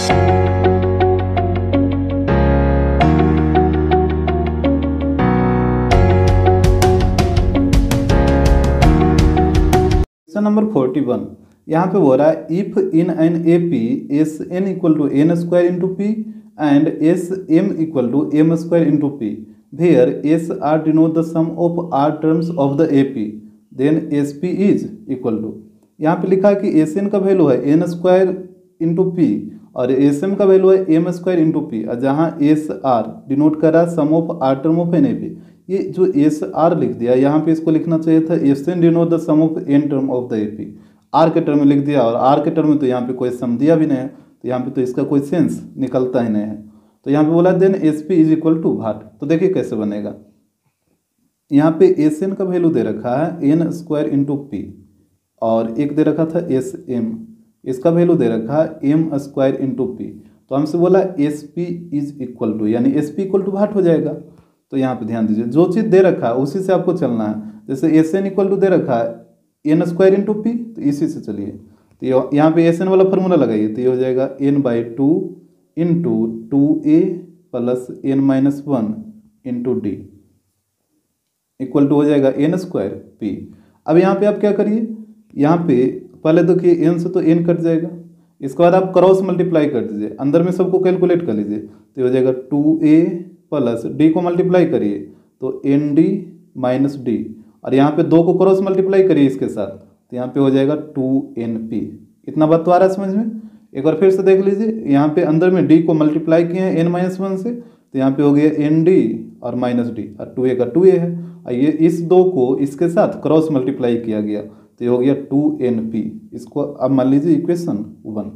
Question number 41 यहाँ पे हो रहा है if in an A P S N equal to N square into P and S M equal to M square into P where S R denote the sum of R terms of the A P then S P is equal to, यहाँ पे लिखा है कि S N का value है N square into P और S M का value है एम स्क्वायर इंटू पी, और जहाँ एस आर डिनोट कर रहा है sum of R term of an A P. ये जो एस आर लिख दिया यहाँ पे इसको लिखना चाहिए था S N denote the sum of N term of the A P. R के टर्म में लिख दिया और आर के टर्म में तो यहाँ पे कोई सम दिया भी नहीं है, तो यहाँ पे तो इसका कोई सेंस निकलता ही नहीं है। तो यहाँ पे बोला then S P is equal to what. तो देखिए कैसे बनेगा, यहाँ पे एस एन का वैल्यू दे रखा है एन स्क्वायर इंटू पी और एक दे रखा था एस एम, इसका वैल्यू दे रखा है एम स्क्वायर इंटू पी। तो हमसे बोला S P is equal to, यानी S P equal to what हो जाएगा। तो यहाँ पे ध्यान दीजिए जो चीज़ दे रखा है उसी से आपको चलना है। जैसे एस एन इक्वल टू दे रखा है एन स्क्वायर इंटू पी, तो इसी से चलिए। तो यहाँ पे एस एन वाला फॉर्मूला लगाइए, तो ये हो जाएगा N by two into two A plus N minus one into D equal to हो जाएगा एन स्क्वायर पी। अब यहाँ पे आप क्या करिए, यहाँ पे पहले देखिए एन से तो एन कट जाएगा, इसके बाद आप क्रॉस मल्टीप्लाई कर दीजिए, अंदर में सबको कैलकुलेट कर लीजिए। तो हो जाएगा टू ए प्लस डी को मल्टीप्लाई करिए तो एन डी माइनस डी, और यहाँ पे दो को क्रॉस मल्टीप्लाई करिए इसके साथ, तो यहाँ पे हो जाएगा टू एन पी। इतना बात तो आ रहा है समझ में। एक बार फिर से देख लीजिए, यहाँ पे अंदर में डी को मल्टीप्लाई किए हैं एन माइनस वन से, तो यहाँ पे हो गया एन डी और माइनस डी, और टू ए का टू ए है, और ये इस दो को इसके साथ क्रॉस मल्टीप्लाई किया गया तो ये हो गया टू एन पी। इसको अब मान लीजिए इक्वेशन 1।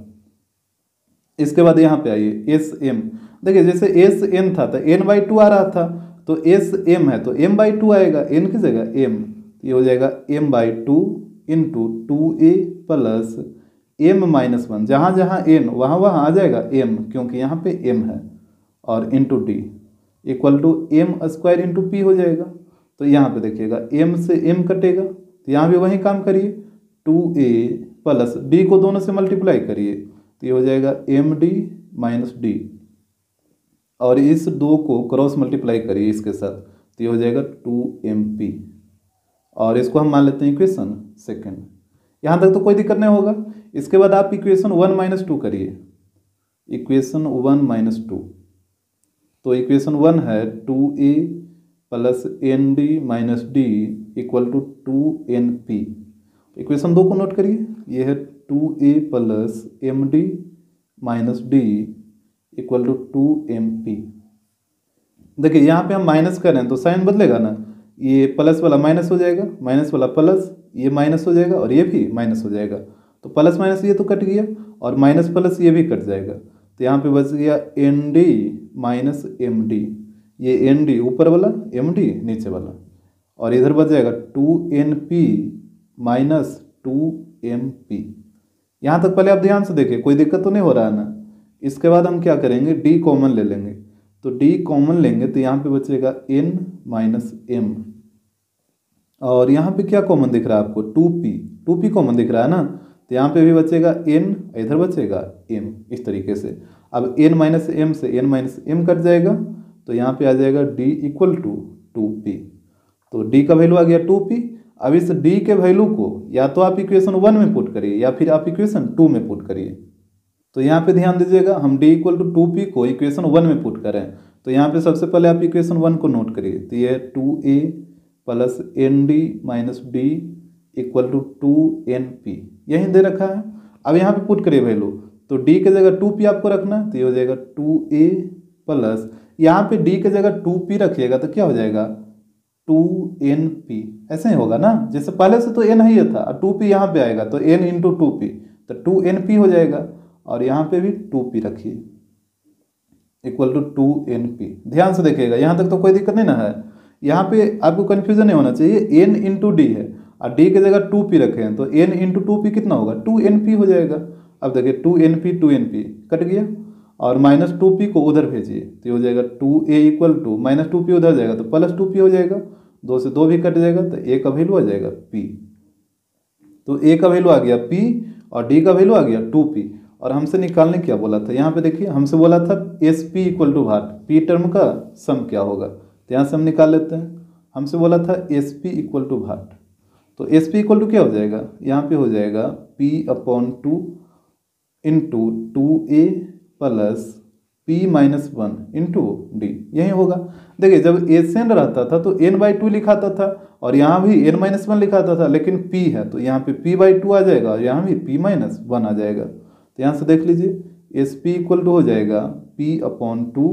इसके बाद यहाँ पे आइए एस एम, देखिए जैसे एस एन था तो एन बाई टू आ रहा था, तो एस एम है तो एम बाई टू आएगा, एन की जगह एम, ये हो जाएगा M by two into two A plus M minus one, जहाँ जहाँ एन वहाँ वहाँ आ जाएगा एम क्योंकि यहाँ पे एम है, और into D equal to M square into P हो जाएगा। तो यहाँ पे देखिएगा एम से एम कटेगा, तो यहाँ भी वही काम करिए, टू ए प्लस डी को दोनों से मल्टीप्लाई करिए तो ये हो जाएगा एम डी माइनस डी, और इस दो को क्रॉस मल्टीप्लाई करिए इसके साथ तो ये हो जाएगा टू एम पी, और इसको हम मान लेते हैं इक्वेशन 2। यहाँ तक तो कोई दिक्कत नहीं होगा। इसके बाद आप इक्वेशन 1 माइनस टू करिए, इक्वेशन 1 माइनस टू, तो इक्वेशन 1 है two A plus N D minus D equal to two N P. Equation 2 को नोट करिए, ये है two A plus M D minus D equal to two M P. देखिए यहाँ पे हम माइनस कर रहे हैं तो साइन बदलेगा ना, ये प्लस वाला माइनस हो जाएगा, माइनस वाला प्लस, ये माइनस हो जाएगा और ये भी माइनस हो जाएगा, तो प्लस माइनस ये तो कट गया और माइनस प्लस ये भी कट जाएगा, तो यहाँ पे बच गया N D minus M D, ये एन डी ऊपर वाला, एम डी नीचे वाला, और इधर बच जाएगा two N P minus two M P. यहाँ तक पहले आप ध्यान से देखिए, कोई दिक्कत तो नहीं हो रहा है ना। इसके बाद हम क्या करेंगे, डी कॉमन ले लेंगे, तो डी कॉमन लेंगे तो यहाँ पे बचेगा एन माइनस एम, और यहाँ पे क्या कॉमन दिख रहा है आपको, टू पी कॉमन दिख रहा है ना, तो यहाँ पे भी बचेगा एन, इधर बचेगा एम, इस तरीके से। अब एन माइनस एम से एन माइनस एम कट जाएगा, तो यहाँ पे आ जाएगा D equal to two P, तो डी का वैल्यू आ गया टू पी। अब इस डी के वैल्यू को या तो आप इक्वेशन 1 में पुट करिए या फिर आप इक्वेशन 2 में पुट करिए। तो यहाँ पे ध्यान दीजिएगा, हम D equal to two P को इक्वेशन 1 में पुट करें, तो यहाँ पे सबसे पहले आप इक्वेशन 1 को नोट करिए, तो ये two A plus N D minus D equal to two N P, यही दे रखा है। अब यहाँ पे पुट करिए वैल्यू, तो डी के जगह टू पी आपको रखना है, तो ये हो जाएगा टू ए प्लस, यहाँ पे डी के जगह टू पी रखिएगा तो क्या हो जाएगा टू एन पी, ऐसे ही होगा ना, जैसे पहले से तो एन ही था, टू पी यहाँ पे आएगा तो एन इंटू टू पी, तो टू एन पी हो जाएगा, और यहाँ पे भी टू पी रखिए equal to two N P. ध्यान से देखिएगा, यहाँ तक तो कोई दिक्कत नहीं ना है। यहाँ पे आपको कन्फ्यूजन नहीं होना चाहिए, एन इंटू डी है और डी के जगह टू पी रखे हैं, तो एन इंटू टू पी कितना होगा, टू एन पी हो जाएगा। अब देखिए टू एन पी कट गया, और माइनस टू पी को उधर भेजिए, तो ये हो जाएगा two A equal to minus two P उधर जाएगा तो प्लस टू पी हो जाएगा, दो से दो भी कट जाएगा, तो ए का वैल्यू आ जाएगा पी, तो ए का वैल्यू आ गया पी और डी का वैल्यू आ गया टू पी, और हमसे निकालने क्या बोला था। यहाँ पे देखिए हमसे बोला था S P equal to what, P term का सम क्या होगा, तो यहाँ से हम निकाल लेते हैं। हमसे बोला था S P equal to what, तो एस पी इक्वल टू क्या हो जाएगा, यहाँ पे हो जाएगा P upon two into two A plus P minus one into D, यही होगा। देखिए जब एस एन रहता था तो एन बाई टू लिखाता था और यहाँ भी एन माइनस वन लिखाता था, लेकिन पी है तो यहाँ पे पी बाई टू आ जाएगा और यहाँ भी पी माइनस वन आ जाएगा। तो यहाँ से देख लीजिए एस पी इक्वल टू हो जाएगा पी अपॉन टू,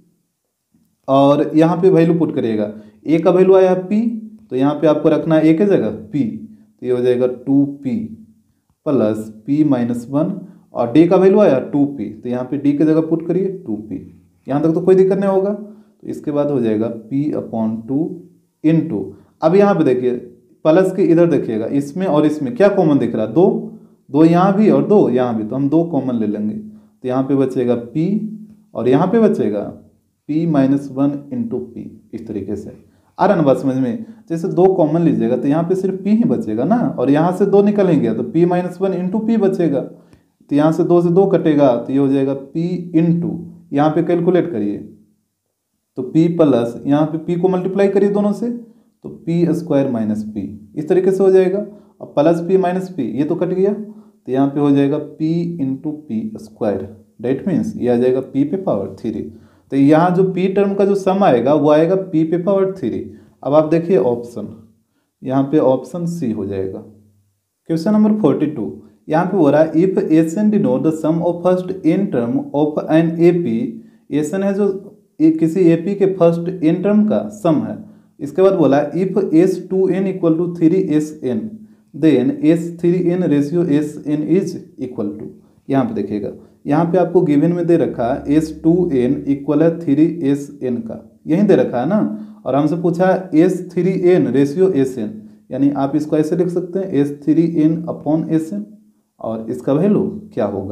और यहाँ पे वैल्यू पुट करिएगा, ए का वैल्यू आया पी तो यहाँ पे आपको रखना है ए की जगह पी, तो ये हो जाएगा two P plus P minus one, और डी का वैल्यू आया टू पी तो यहाँ पे डी की जगह पुट करिए टू पी। यहाँ तक तो कोई दिक्कत नहीं होगा। तो इसके बाद हो जाएगा पी अपॉन टू इंटू, अब यहाँ पे देखिए प्लस के इधर देखिएगा, इसमें और इसमें क्या कॉमन दिख रहा है, दो, दो यहाँ भी और दो यहाँ भी, तो हम दो कॉमन ले लेंगे। तो यहाँ पे बचेगा पी और यहाँ पे बचेगा P minus one into P. इस तरीके से आ रहा ना बात समझ में। जैसे दो कॉमन लीजिएगा तो यहाँ पे सिर्फ पी ही बचेगा ना, और यहाँ से दो निकलेंगे तो P minus one into P बचेगा। तो यहाँ से दो कटेगा तो ये हो जाएगा p इंटू, यहाँ पे कैलकुलेट करिए तो p प्लस यहाँ पे p को मल्टीप्लाई करिए दोनों से तो पी स्क्वायर माइनस पी, इस तरीके से हो जाएगा। अब प्लस पी माइनस पी ये तो कट गया, तो यहाँ पे हो जाएगा p into P square, that means ये आ जाएगा p पे पावर थ्री। तो यहाँ जो p टर्म का जो सम आएगा वो आएगा p पे पावर थ्री। अब आप देखिए ऑप्शन, यहाँ पे ऑप्शन सी हो जाएगा। क्वेश्चन नंबर 42, यहाँ पे हो रहा है if S N denote the sum of first N term of an A P, S N है जो किसी ए पी के फर्स्ट एन टर्म का सम है। इसके बाद बोला if S two N equal to three S N then S three N ratio S N is equal to, यहाँ पे देखिएगा यहाँ पे आपको गिवन में दे रखा है एस टू एन इक्वल है थ्री एस एन का, यही दे रखा है ना, और हमसे पूछा है S three N ratio S N, यानी आप इसको ऐसे लिख सकते हैं S three N upon S N, और इसका वैल्यू क्या होगा।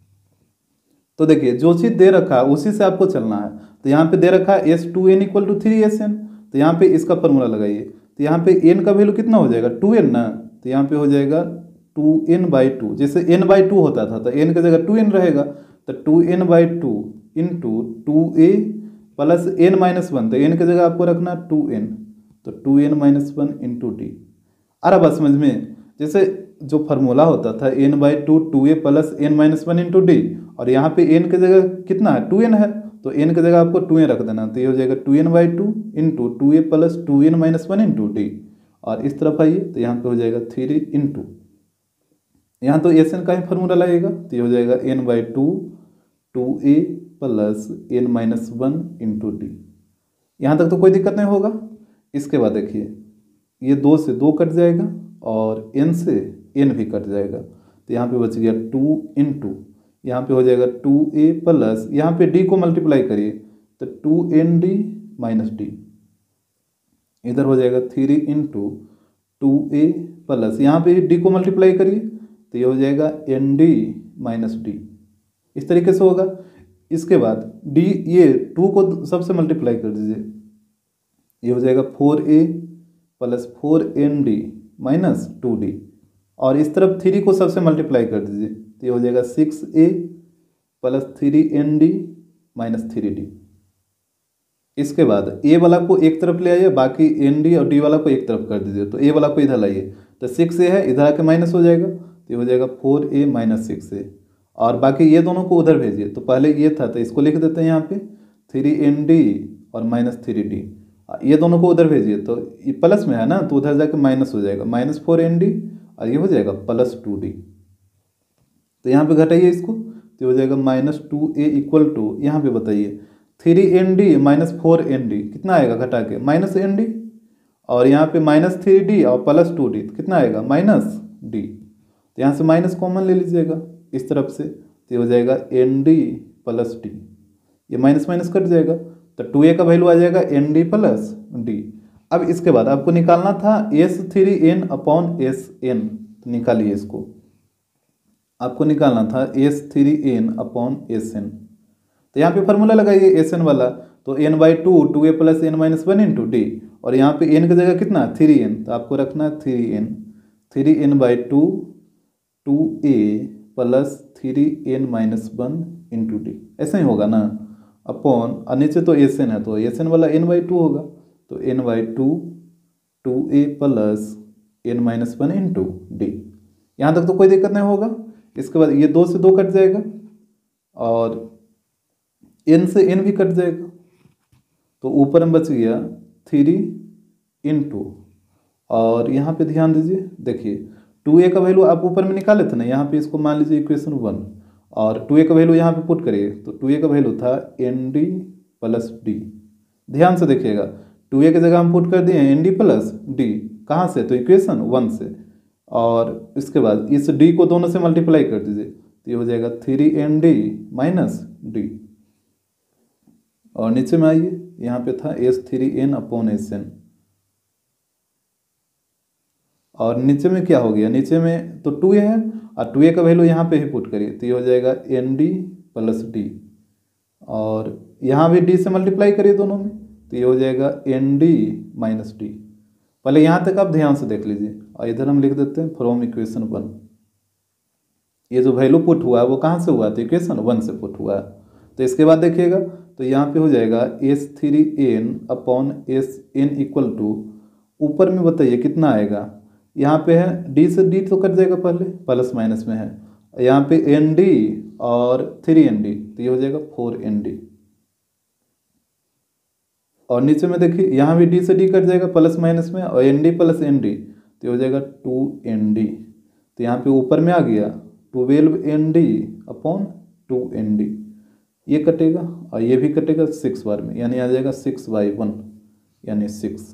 तो देखिए जो चीज़ दे रखा है उसी से आपको चलना है। तो यहाँ पे दे रखा है S two N equal to three S N, तो यहाँ पे इसका फॉर्मूला लगाइए। तो यहाँ पे एन का वैल्यू कितना हो जाएगा, टू एन ना, तो यहाँ पे हो जाएगा टू एन बाई टू, जैसे एन बाई टू होता था तो एन की जगह टू एन रहेगा, तो two N by two into two A plus N minus one, तो एन की जगह आपको रखना टू एन, तो two N minus one into D. अरे बस समझ में, जैसे जो फार्मूला होता था N by two two A plus N minus one into D, और यहाँ पे एन की जगह कितना है टू एन है, तो एन की जगह आपको टू एन रख देना, तो ये हो जाएगा two N by two into two A plus two N minus one into D, और इस तरफ आइए तो यहाँ पे हो जाएगा थ्री इंटू, यहाँ तो एस एन का ही फार्मूला लगेगा, तो ये हो जाएगा N by two two A plus N minus one into D. यहाँ तक तो कोई दिक्कत नहीं होगा। इसके बाद देखिए ये दो से दो कट जाएगा और एन से एन भी कट जाएगा, तो यहाँ पे बच गया टू इंटू, यहाँ पे हो जाएगा टू ए प्लस, यहाँ पे डी को मल्टीप्लाई करिए तो two N D minus D, इधर हो जाएगा three into two A plus, यहाँ पे डी को मल्टीप्लाई करिए तो ये हो जाएगा एन डी माइनस डी, इस तरीके से होगा। इसके बाद डी, ये टू को सबसे मल्टीप्लाई कर दीजिए, ये हो जाएगा four A plus four N D minus two D, और इस तरफ थ्री को सबसे मल्टीप्लाई कर दीजिए तो ये हो जाएगा six A plus three N D minus three D. इसके बाद ए वाला को एक तरफ ले आइए, बाकी एन डी और डी वाला को एक तरफ कर दीजिए, तो ए वाला को इधर लाइए तो सिक्स ए है, इधर आके माइनस हो जाएगा तो ये हो जाएगा four A minus six A, और बाकी ये दोनों को उधर भेजिए, तो पहले ये था तो इसको लिख देते हैं यहाँ पे थ्री एन डी और माइनस थ्री डी, ये दोनों को उधर भेजिए तो ये प्लस में है ना तो उधर जाके माइनस हो जाएगा, माइनस फोर एन डी और ये हो जाएगा प्लस टू डी, तो यहाँ पे घटाइए इसको तो हो जाएगा minus two A equal to, यहाँ पे बताइए three N D minus four N D कितना आएगा घटा के माइनस एन डी, और यहाँ पे माइनस थ्री डी और प्लस टू डी कितना आएगा माइनस डी, तो यहाँ से माइनस कॉमन ले लीजिएगा इस तरफ से, तो हो जाएगा एन डी प्लस डी, ये माइनस माइनस कट जाएगा तो टू ए का वैल्यू आ जाएगा एन डी प्लस डी। अब इसके बाद आपको निकालना था S three N upon S N, तो निकालिए इसको, आपको निकालना था S three N upon S N, तो यहाँ पे फार्मूला लगाइए एस एन वाला, तो N by two two A plus N minus one into D, और यहाँ पे एन की जगह कितना थ्री एन, तो आपको रखना है three N by two two A plus 3n-1 into D, ऐसा ही होगा ना, अपॉन, और नीचे तो एस एन है तो एस एन वाला n/2 होगा, तो n/2 2a plus n-1 into D. यहाँ तक तो कोई दिक्कत नहीं होगा। इसके बाद ये 2 से 2 कट जाएगा और n से n भी कट जाएगा, तो ऊपर में बच गया 3 इंटू, और यहाँ पे ध्यान दीजिए, देखिए 2a का वैल्यू आप ऊपर में निकाले थे ना, यहाँ पे इसको मान लीजिए इक्वेशन 1, और 2a का वैल्यू यहाँ पे पुट करिए, तो 2a का वैल्यू था nd प्लस डी। ध्यान से देखिएगा, 2a की जगह हम पुट कर दिए nd प्लस डी, कहाँ से, तो इक्वेशन 1 से, और इसके बाद इस d को दोनों से मल्टीप्लाई कर दीजिए, तो ये हो जाएगा 3nd माइनस डी, और नीचे में आइए, यहाँ पे था s3n/sn, और नीचे में क्या हो गया, नीचे में तो 2a है, और 2a का वैल्यू यहाँ पे ही पुट करिए, तो ये हो जाएगा nd प्लस डी, और यहाँ भी d से मल्टीप्लाई करिए दोनों में, तो ये हो जाएगा nd माइनस डी। पहले यहाँ तक आप ध्यान से देख लीजिए, और इधर हम लिख देते हैं फ्रॉम इक्वेशन 1। ये जो वैल्यू पुट हुआ है वो कहाँ से हुआ, तो इक्वेशन 1 से पुट हुआ है। तो इसके बाद देखिएगा, तो यहाँ पे हो जाएगा s3n/sn इक्वल टू, ऊपर में बताइए कितना आएगा, यहाँ पे है d से d तो कट जाएगा, पहले प्लस माइनस में है, यहाँ पे nd और 3nd, तो ये हो जाएगा 4nd, और नीचे में देखिए यहाँ भी d से d कट जाएगा प्लस माइनस में, और nd प्लस nd, तो ये हो जाएगा 2nd, तो यहाँ पे ऊपर में आ गया 12nd/2nd, ये कटेगा और ये भी कटेगा 6 बार में, यानी आ जाएगा 6/1, यानी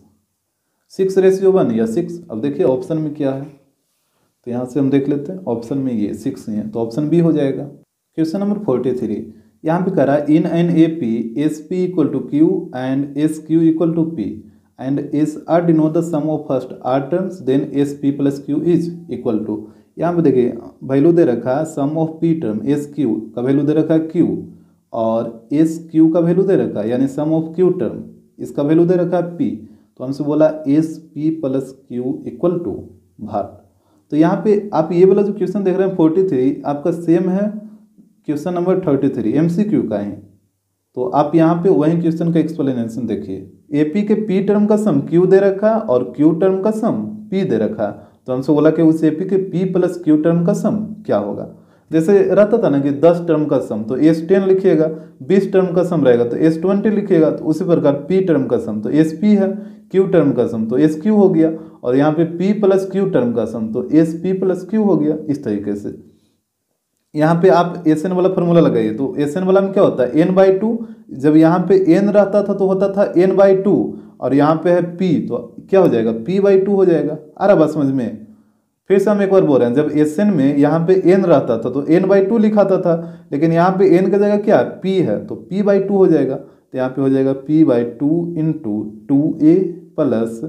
6:1 या 6। अब देखिए ऑप्शन में क्या है, तो यहाँ से हम देख लेते हैं, ऑप्शन में ये 6 ही है, तो ऑप्शन बी हो जाएगा। क्वेश्चन नंबर 43, यहाँ पे कह रहा है in an A P S P equal to Q and S Q equal to P and S R denote the sum of first are terms, then S P plus Q is equal to, यहाँ पे देखिए value दे रखा है sum of P term, S Q का value दे रखा है क्यू, और एस क्यू का वैल्यू दे रखा है, यानी सम ऑफ क्यू टर्म, इसका वैल्यू दे रखा है पी, तो हमसे बोला S P plus Q equal to what. तो यहाँ पे आप ये वाला जो क्वेश्चन देख रहे हैं 43 आपका सेम है क्वेश्चन नंबर 33 एमसीक्यू का ही, तो आप यहाँ पे वही क्वेश्चन का एक्सप्लेनेशन देखिए। एपी के पी टर्म का सम क्यू दे रखा और क्यू टर्म का सम पी दे रखा, तो हमसे बोला कि उस एपी के पी प्लस क्यू टर्म का सम क्या होगा। जैसे रहता था ना कि 10 टर्म का सम तो S10 लिखिएगा, 20 टर्म का सम रहेगा तो S20 लिखिएगा, तो उसी प्रकार P टर्म का सम तो SP है, Q टर्म का सम तो SQ हो गया, और यहाँ पे P प्लस Q टर्म का सम तो SP प्लस Q हो गया। इस तरीके से यहाँ पे आप SN वाला फॉर्मूला लगाइए, तो SN वाला में क्या होता है n/2, जब यहाँ पे n रहता था तो होता था n/2, और यहाँ पे है P तो क्या हो जाएगा P/2 हो जाएगा। आ रहा बात समझ में। फिर से हम एक बार बोल रहे हैं, जब SN में यहाँ पे n रहता था तो n/2 लिखाता था, लेकिन यहाँ पे n की जगह क्या P है तो P/2 हो जाएगा, तो यहाँ पे हो जाएगा P/2 into 2a plus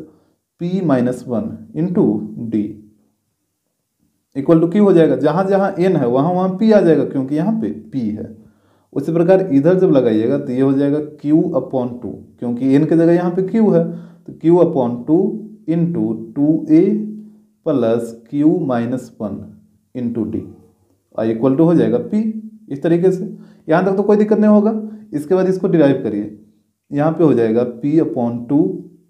P-1 into D equal to Q हो जाएगा। जहाँ जहाँ n है वहाँ वहाँ P आ जाएगा, क्योंकि यहाँ पे P है। उसी प्रकार इधर जब लगाइएगा तो ये हो जाएगा Q/2, क्योंकि n की जगह यहाँ पे Q है, तो Q/2 into 2a plus Q-1 into D equal to हो जाएगा P। इस तरीके से यहाँ तक तो कोई दिक्कत नहीं होगा। इसके बाद इसको डिराइव करिए, यहाँ पे हो जाएगा P/2,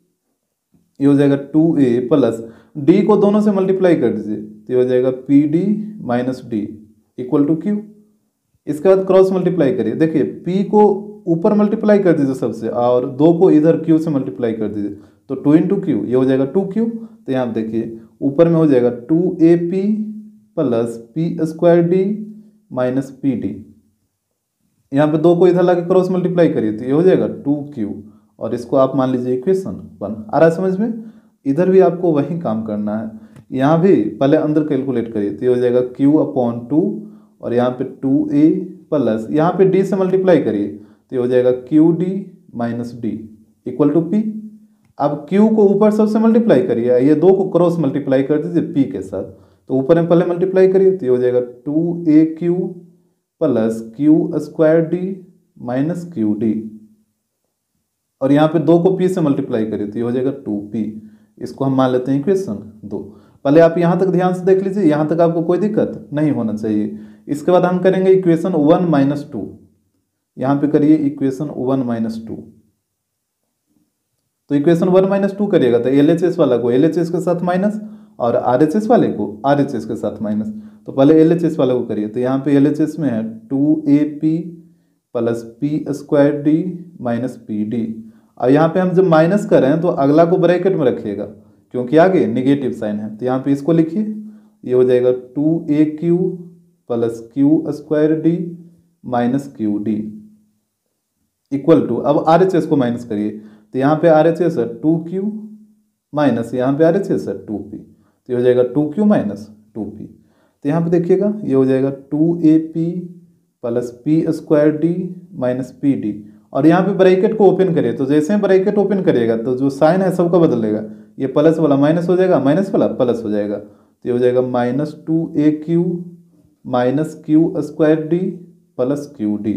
ये हो जाएगा 2a प्लस d को दोनों से मल्टीप्लाई कर दीजिए, तो ये हो जाएगा PD minus D equal to Q। इसके बाद क्रॉस मल्टीप्लाई करिए, देखिए P को ऊपर मल्टीप्लाई कर दीजिए सबसे, और 2 को इधर Q से मल्टीप्लाई कर दीजिए, तो 2 इंटू Q ये हो जाएगा 2Q। तो यहाँ देखिए ऊपर में हो जाएगा 2AP plus P² minus PD, यहाँ पे 2 को इधर लाके क्रॉस मल्टीप्लाई करिए, तो ये हो जाएगा 2Q, और इसको आप मान लीजिए इक्वेशन 1। आ रहा है समझ में। इधर भी आपको वही काम करना है, यहाँ भी पहले अंदर कैलकुलेट करिए, तो ये हो जाएगा Q/2, और यहाँ पे 2a प्लस यहाँ पे d से मल्टीप्लाई करिए, तो ये हो जाएगा QD minus D equal to P। अब Q को ऊपर सबसे मल्टीप्लाई करिए, ये 2 को क्रॉस मल्टीप्लाई कर दीजिए P के साथ, तो ऊपर में पहले मल्टीप्लाई करिए, तो ये हो जाएगा 2AQ plus Q² minus QD, और यहाँ पे 2 को P से मल्टीप्लाई करिए, तो ये हो जाएगा 2P। इसको हम मान लेते हैं इक्वेशन 2। पहले आप यहाँ तक ध्यान से देख लीजिए, यहाँ तक आपको कोई दिक्कत नहीं होना चाहिए। इसके बाद हम करेंगे इक्वेशन 1 - 2। यहाँ पे करिए इक्वेशन 1 - 2। तो इक्वेशन 1 - 2 करिएगा तो LHS वाला को LHS के साथ माइनस और RHS वाले को RHS के साथ माइनस। तो पहले LHS वाले को करिए, तो यहाँ पे LHS में है 2AP plus P² D minus PD। और यहाँ पे हम जब माइनस कर रहे हैं तो अगला को ब्रैकेट में रखिएगा क्योंकि आगे नेगेटिव साइन है। तो यहाँ पे इसको लिखिए, ये हो जाएगा 2AQ plus Q² D minus QD equal to, अब RHS को माइनस करिए, तो यहाँ पे RHS है 2Q माइनस यहाँ पे RHS है 2P, तो ये हो जाएगा 2Q माइनस 2P। तो यहाँ पे देखिएगा ये हो जाएगा 2AP plus P² D minus PD। और यहाँ पे ब्रैकेट को ओपन करिए, तो जैसे ही ब्रैकेट ओपन करिएगा तो जो साइन है सबका बदलेगा, ये प्लस वाला माइनस हो जाएगा, माइनस वाला प्लस हो जाएगा। तो ये हो जाएगा minus 2AQ minus Q² D plus QD।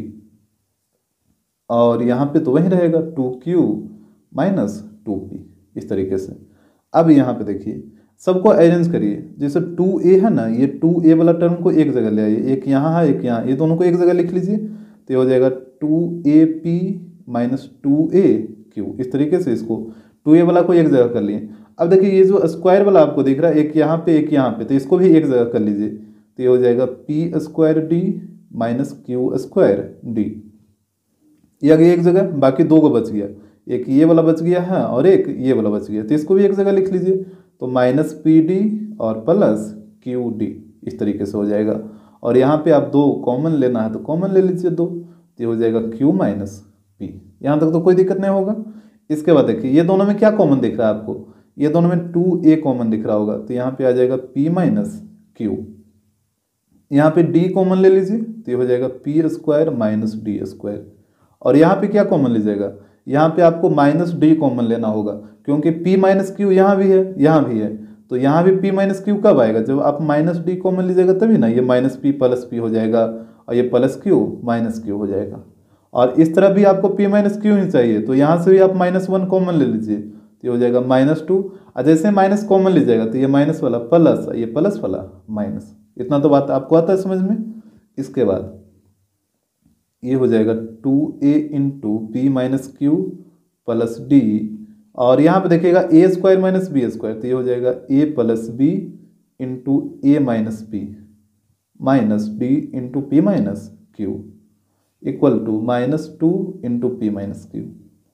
और यहाँ पे तो वही रहेगा 2Q माइनस 2P इस तरीके से। अब यहाँ पे देखिए सबको अरेंज करिए, जैसे 2A है ना, ये 2A वाला टर्म को एक जगह ले आइए, एक यहाँ है एक यहाँ, ये दोनों को एक जगह लिख लीजिए। तो ये हो जाएगा 2AP माइनस 2AQ, इस तरीके से इसको 2A वाला को एक जगह कर लिए। अब देखिए ये जो स्क्वायर वाला आपको दिख रहा है, एक यहाँ पे एक यहाँ पे, तो इसको भी एक जगह कर लीजिए। तो ये हो जाएगा P² D minus Q² D, ये आगे एक जगह, बाकी दो को बच गया, एक ये वाला बच गया है और एक ये वाला बच गया, तो इसको भी एक जगह लिख लीजिए। तो माइनस PD और प्लस QD इस तरीके से हो जाएगा। और यहाँ पे आप दो कॉमन लेना है तो कॉमन ले लीजिए दो, तो ये हो जाएगा Q माइनस P। यहाँ तक तो कोई दिक्कत नहीं होगा। इसके बाद देखिए ये दोनों में क्या कॉमन दिख रहा है आपको, ये दोनों में 2A कॉमन दिख रहा होगा, तो यहाँ पे आ जाएगा P माइनस Q। यहाँ पे D कॉमन ले लीजिए, तो ये हो जाएगा P² माइनस D²। और यहाँ पे क्या कॉमन लीजिएगा, यहाँ पे आपको माइनस D कॉमन लेना होगा क्योंकि P माइनस Q यहाँ भी है यहाँ भी है, तो यहाँ भी P माइनस Q कब आएगा, जब आप माइनस D कॉमन लीजिएगा तभी ना। ये माइनस P प्लस P हो जाएगा और ये प्लस Q माइनस Q हो जाएगा। और इस तरह भी आपको P माइनस Q ही चाहिए, तो यहाँ से भी आप -1 कॉमन ले लीजिए, तो ये हो जाएगा -2। और जैसे माइनस कॉमन लीजिएगा तो ये माइनस वाला प्लस, ये प्लस वाला माइनस। इतना तो बात आपको आता है समझ में। इसके बाद ये हो जाएगा 2A into P minus Q plus D। और यहाँ पे देखिएगा A² माइनस B², तो ये हो जाएगा A plus B into A minus P minus D into P minus Q equal to -2 into P minus Q।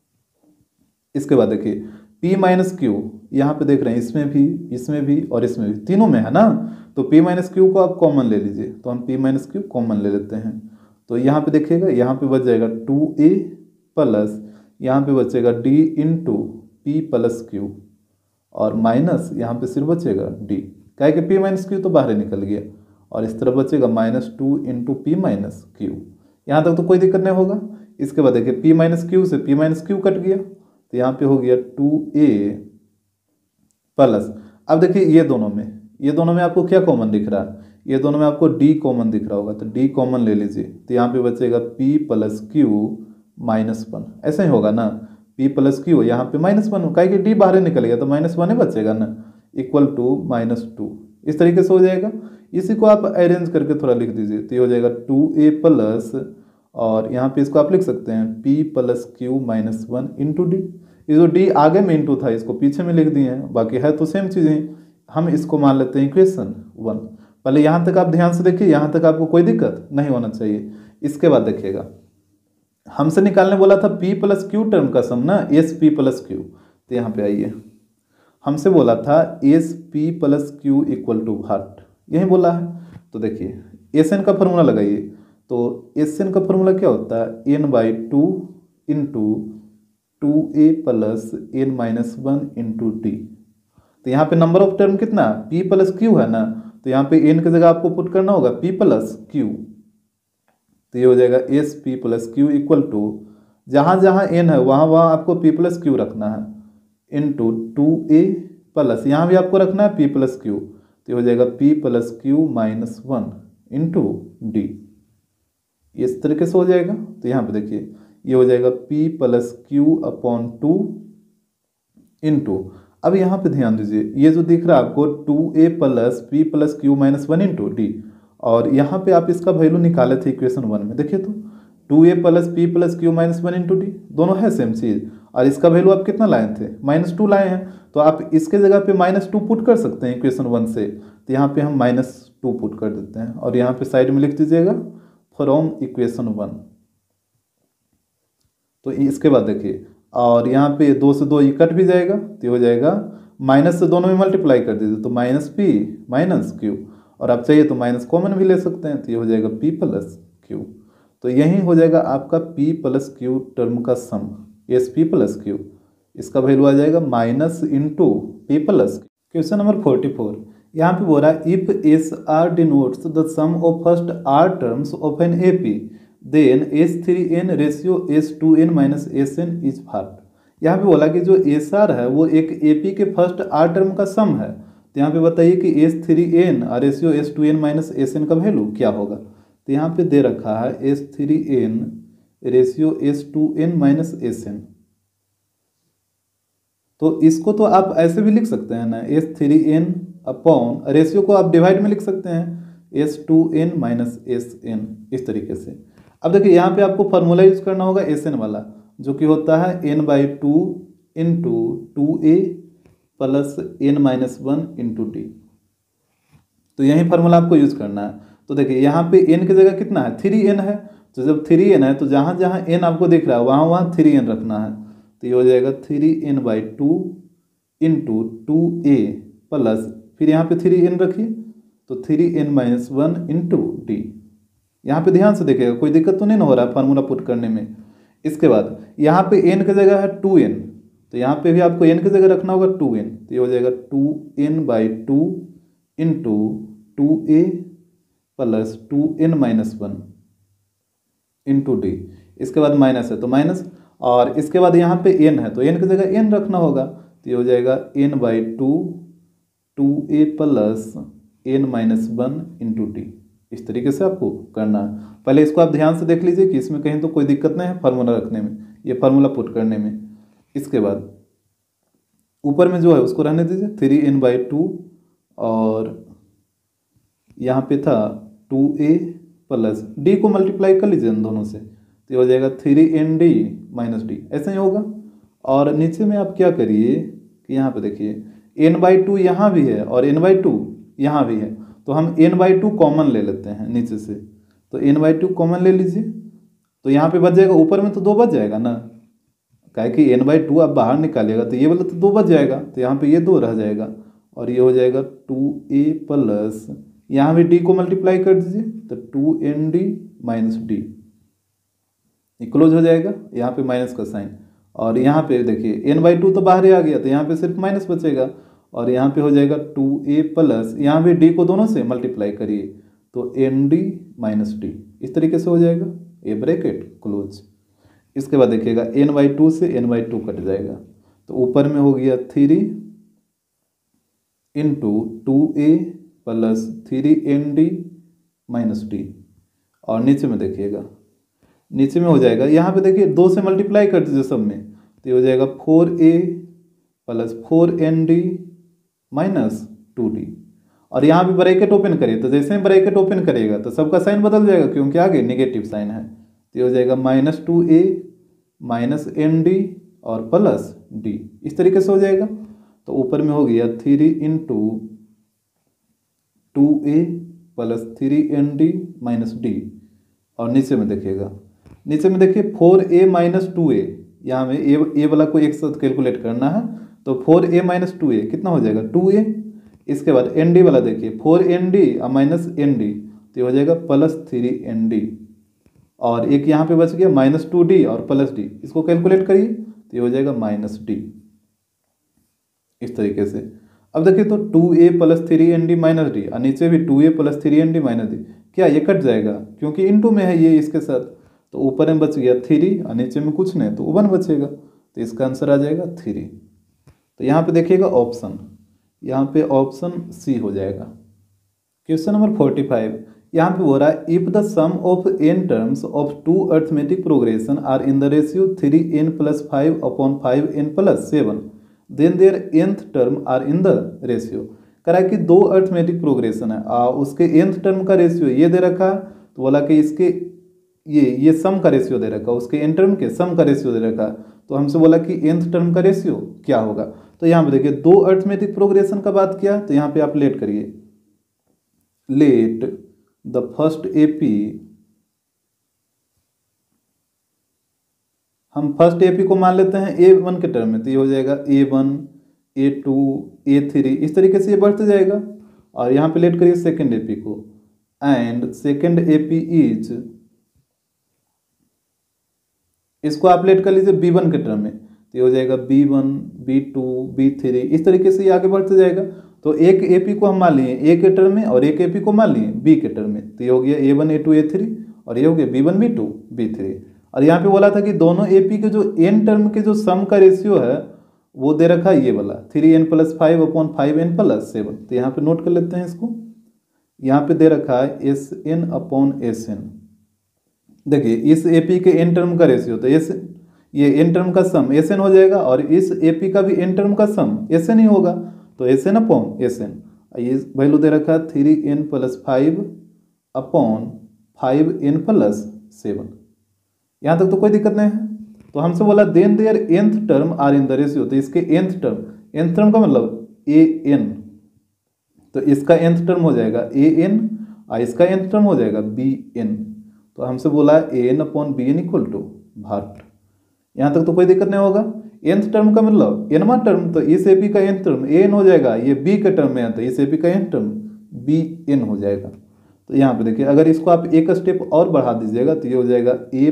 इसके बाद देखिए P माइनस Q, यहाँ पे देख रहे हैं इसमें भी और इसमें भी, तीनों में है ना। तो P माइनस Q को आप कॉमन ले लीजिए, तो हम P माइनस Q कॉमन ले लेते हैं। तो यहाँ पे देखिएगा यहाँ पे बच जाएगा 2A प्लस यहाँ पे बचेगा D into P plus Q और माइनस यहाँ पे सिर्फ बचेगा D, क्या कि P माइनस Q तो बाहर निकल गया। और इस तरह बचेगा -2 इंटू P माइनस Q। यहाँ तक तो कोई दिक्कत नहीं होगा। इसके बाद देखिए P माइनस Q से P माइनस Q कट गया, तो यहाँ पे हो गया 2A प्लस। अब देखिए ये दोनों में आपको क्या कॉमन दिख रहा है, ये दोनों में आपको D कॉमन दिख रहा होगा, तो D कॉमन ले लीजिए। तो यहाँ पे बचेगा P प्लस Q -1, ऐसा ही होगा ना। P प्लस Q यहाँ पे -1, क्या कि D बाहर निकल गया तो -1 ही बचेगा ना, इक्वल टू -2। इस तरीके से हो जाएगा। इसी को आप अरेंज करके थोड़ा लिख दीजिए, तो ये हो जाएगा 2A प्लस, और यहाँ पे इसको आप लिख सकते हैं P plus Q -1 into D। ये जो D आगे में इंटू था इसको पीछे में लिख दिए हैं, बाकी है तो सेम चीज़ें। हम इसको मान लेते हैं इक्वेशन 1। पहले यहाँ तक आप ध्यान से देखिए, यहाँ तक आपको कोई दिक्कत नहीं होना चाहिए। इसके बाद देखिएगा हमसे निकालने बोला था P प्लस Q टर्म का सम ना, SP प्लस Q। तो यहाँ पे आइए, हमसे बोला था SP plus Q equal to what, यही बोला है। तो देखिए SN का फॉर्मूला लगाइए, तो SN का फॉर्मूला क्या होता है, n/2 into 2A plus n-1 into D। तो यहाँ पे नंबर ऑफ टर्म कितना, P प्लस Q है ना, तो यहाँ पे n की जगह आपको पुट करना होगा P प्लस Q। तो ये हो जाएगा SP plus Q equal to, जहाँ जहाँ n है वहाँ वहाँ आपको P प्लस Q रखना है, इंटू 2A प्लस यहाँ भी आपको रखना है P प्लस Q। तो ये हो जाएगा P plus Q -1 into D, इस तरीके से हो जाएगा। तो यहाँ पे देखिए ये हो जाएगा P प्लस Q/2 इंटू, अब यहाँ पे ध्यान दीजिए ये जो दिख रहा है आपको 2A plus P plus Q -1 into D, और यहाँ पे आप इसका वैल्यू निकाले थे इक्वेशन 1 में, देखिए तो 2a plus p plus q minus 1 into d, दोनों है सेम चीज़, और इसका वैल्यू आप कितना लाए थे, -2 लाए हैं, तो आप इसके जगह पे -2 पुट कर सकते हैं इक्वेशन 1 से, तो यहाँ पे हम -2 पुट कर देते हैं और यहाँ पे साइड में लिख दीजिएगा फ्रॉम इक्वेशन 1। तो इसके बाद देखिए, और यहाँ पे 2 से 2 ये कट भी जाएगा, तो ये हो जाएगा माइनस से दोनों में मल्टीप्लाई कर दीजिए, तो -p माइनस क्यू, और आप चाहिए तो माइनस कॉमन भी ले सकते हैं, तो ये हो जाएगा p प्लस क्यू। तो यही हो जाएगा आपका p प्लस क्यू टर्म का sum, s P plus q, इसका वैल्यू आ जाएगा minus into p plus. Question number 44, यहाँ पे बोल रहा है if s r denotes the sum of first are terms of an A P then S3n ratio S2n minus Sn is what. यहाँ पे बोला कि जो एस आर है वो एक ए पी के फर्स्ट आर टर्म का सम है, तो यहाँ पे बताइए कि S3n और रेशियो S2n माइनस Sn का वैल्यू क्या होगा। तो यहाँ पे दे रखा है S3n ratio S2n minus Sn, तो इसको तो आप ऐसे भी लिख सकते हैं ना, S3n अपॉन रेशियो को आप डिवाइड में लिख सकते हैं S2n माइनस Sn, इस तरीके से। अब देखिए यहाँ पे आपको फार्मूला यूज करना होगा Sn वाला, जो कि होता है n/2 into 2a plus n minus 1 into d, तो यही फार्मूला आपको यूज करना है। तो देखिए यहाँ पे n की जगह कितना है, 3n है, तो जब 3n है तो जहाँ जहाँ n आपको दिख रहा है वहाँ वहाँ 3n रखना है, तो ये हो जाएगा 3n/2 इंटू 2a प्लस फिर यहाँ पे 3n रखिए, तो 3n माइनस 1 इंटू डी। यहाँ पे ध्यान से देखिएगा, कोई दिक्कत तो नहीं ना हो रहा है फार्मूला पुट करने में। इसके बाद यहाँ पे n की जगह है 2n, तो यहाँ पे भी आपको n की जगह रखना होगा 2n, तो ये हो जाएगा 2n/2 into 2a plus 2n minus 1 into d. इसके बाद माइनस है तो माइनस, और इसके बाद यहाँ पे n है तो n की जगह n रखना होगा, तो ये हो जाएगा n/2 2a plus n minus 1 into d. इस तरीके से आपको करना है। पहले इसको आप ध्यान से देख लीजिए कि इसमें कहीं तो कोई दिक्कत नहीं है फार्मूला रखने में, ये फार्मूला पुट करने में। इसके बाद ऊपर में जो है उसको रहने दीजिए 3n/2, और यहाँ पे था 2a प्लस डी को मल्टीप्लाई कर लीजिए इन दोनों से, तो ये हो जाएगा 3nd माइनस डी, ऐसे ही होगा। और नीचे में आप क्या करिए कि यहाँ पे देखिए n/2 यहाँ भी है और n/2 यहाँ भी है, तो हम n/2 कॉमन ले लेते हैं नीचे से, तो n/2 कॉमन ले लीजिए, तो यहाँ पे बच जाएगा, ऊपर में तो 2 बच जाएगा ना, काहे कि n/2 आप बाहर निकालिएगा तो ये वाला तो 2 बच जाएगा, तो यहाँ पे ये 2 रह जाएगा, और ये हो जाएगा 2a प्लस यहाँ भी d को मल्टीप्लाई कर दीजिए, तो 2nd माइनस डी, क्लोज हो जाएगा, यहाँ पे माइनस का साइन, और यहाँ पे देखिए n/2 तो बाहर ही आ गया, तो यहाँ पे सिर्फ माइनस बचेगा, और यहाँ पे हो जाएगा 2a प्लस यहाँ भी d को दोनों से मल्टीप्लाई करिए, तो nd माइनस डी, इस तरीके से हो जाएगा, ये ब्रैकेट क्लोज। इसके बाद देखिएगा n/2 से n/2 कट जाएगा, तो ऊपर में हो गया 3 into 2a plus 3nd minus D, और नीचे में देखिएगा, नीचे में हो जाएगा, यहाँ पे देखिए 2 से मल्टीप्लाई कर दीजिए सब में, तो ये हो जाएगा 4a plus 4nd minus 2d, और यहाँ भी ब्रैकेट ओपन करिए, तो जैसे ही ब्रैकेट ओपन करिएगा तो सबका साइन बदल जाएगा क्योंकि आगे नेगेटिव साइन है, तो ये हो जाएगा -2a माइनस nd और प्लस d, इस तरीके से हो जाएगा। तो ऊपर में हो गया 3 into 2a plus 3nd minus D, और नीचे में देखिएगा, नीचे में देखिए 4a माइनस 2a, यहाँ में ए वाला को एक साथ कैलकुलेट करना है, तो 4a माइनस 2a कितना हो जाएगा 2a। इसके बाद nd वाला देखिए 4nd और माइनस nd, तो ये हो जाएगा प्लस 3nd, और एक यहाँ पे बच गया -2d और प्लस d, इसको कैलकुलेट करिए तो ये हो जाएगा -d, इस तरीके से। अब देखिए तो 2a plus 3nd minus D, और नीचे भी 2a plus 3nd minus D, क्या ये कट जाएगा क्योंकि इनटू में है ये इसके साथ, तो ऊपर में बच गया 3 और नीचे में कुछ नहीं तो 1 बचेगा, तो इसका आंसर आ जाएगा 3। तो यहाँ पे देखिएगा ऑप्शन, यहाँ पे ऑप्शन सी हो जाएगा। क्वेश्चन नंबर 45, यहाँ पे बोल रहा है if the sum of n terms of 2 arithmetic progression are in the ratio 3n + 5/5n + 7 then their nth term are in the ratio. करा कि दो अर्थमेटिक प्रोग्रेशन है, उसके nth टर्म का रेशियो ये दे रखा है, तो बोला कि इसके ये सम का रेशियो दे रखा, उसके n टर्म के सम का रेशियो दे रखा, तो हमसे बोला कि nth टर्म का रेशियो क्या होगा। तो यहाँ पे देखिए दो अर्थमेटिक प्रोग्रेशन का बात किया, तो यहाँ पे आप लेट करिए, लेट द फर्स्ट एपी, हम फर्स्ट एपी को मान लेते हैं A1 के टर्म में, तो ये हो जाएगा A1 A2 A3, इस तरीके से ये बढ़ते जाएगा। और यहाँ पे लेट करिए सेकेंड एपी को, एंड सेकेंड एपी इज, इसको आप लेट कर लीजिए B1 के टर्म में, तो ये हो जाएगा B1 B2 B3, इस तरीके से ये आगे बढ़ते जाएगा। तो एक एपी को हम मान लिए A के टर्म में और एक एपी को मान लिए B के टर्म में, तो ये हो गया A1 A2 A3 और ये हो गया B1 B2 B3। और यहाँ पे बोला था कि दोनों एपी के जो n टर्म के जो सम का रेशियो है वो दे रखा है ये वाला 3n+5/5n+7। तो यहाँ पे नोट कर लेते हैं इसको, यहाँ पे दे रखा है SN/SN। देखिए इस एपी के n टर्म का रेशियो, तो ये n टर्म का सम SN हो जाएगा और इस एपी का भी n टर्म का सम SN ही होगा, तो SN/SN। ये वैल्यू दे रखा है 3n+5/5n+7। यहाँ तक तो कोई दिक्कत नहीं है। तो हमसे बोला then their nth term are in the ratio, तो इसके nth टर्म का मतलब an, तो इसका nth टर्म हो जाएगा an और इसका nth टर्म हो जाएगा bn। तो हमसे बोला an/bn = भाट। यहाँ तक तो कोई दिक्कत नहीं होगा। nth टर्म का मतलब nवां टर्म, तो इस एपी का nth टर्म an हो जाएगा, ये b के टर्म में है तो इस एपी का nth टर्म bn हो जाएगा। तो यहाँ पे देखिए अगर इसको आप एक स्टेप और बढ़ा दीजिएगा तो ये हो जाएगा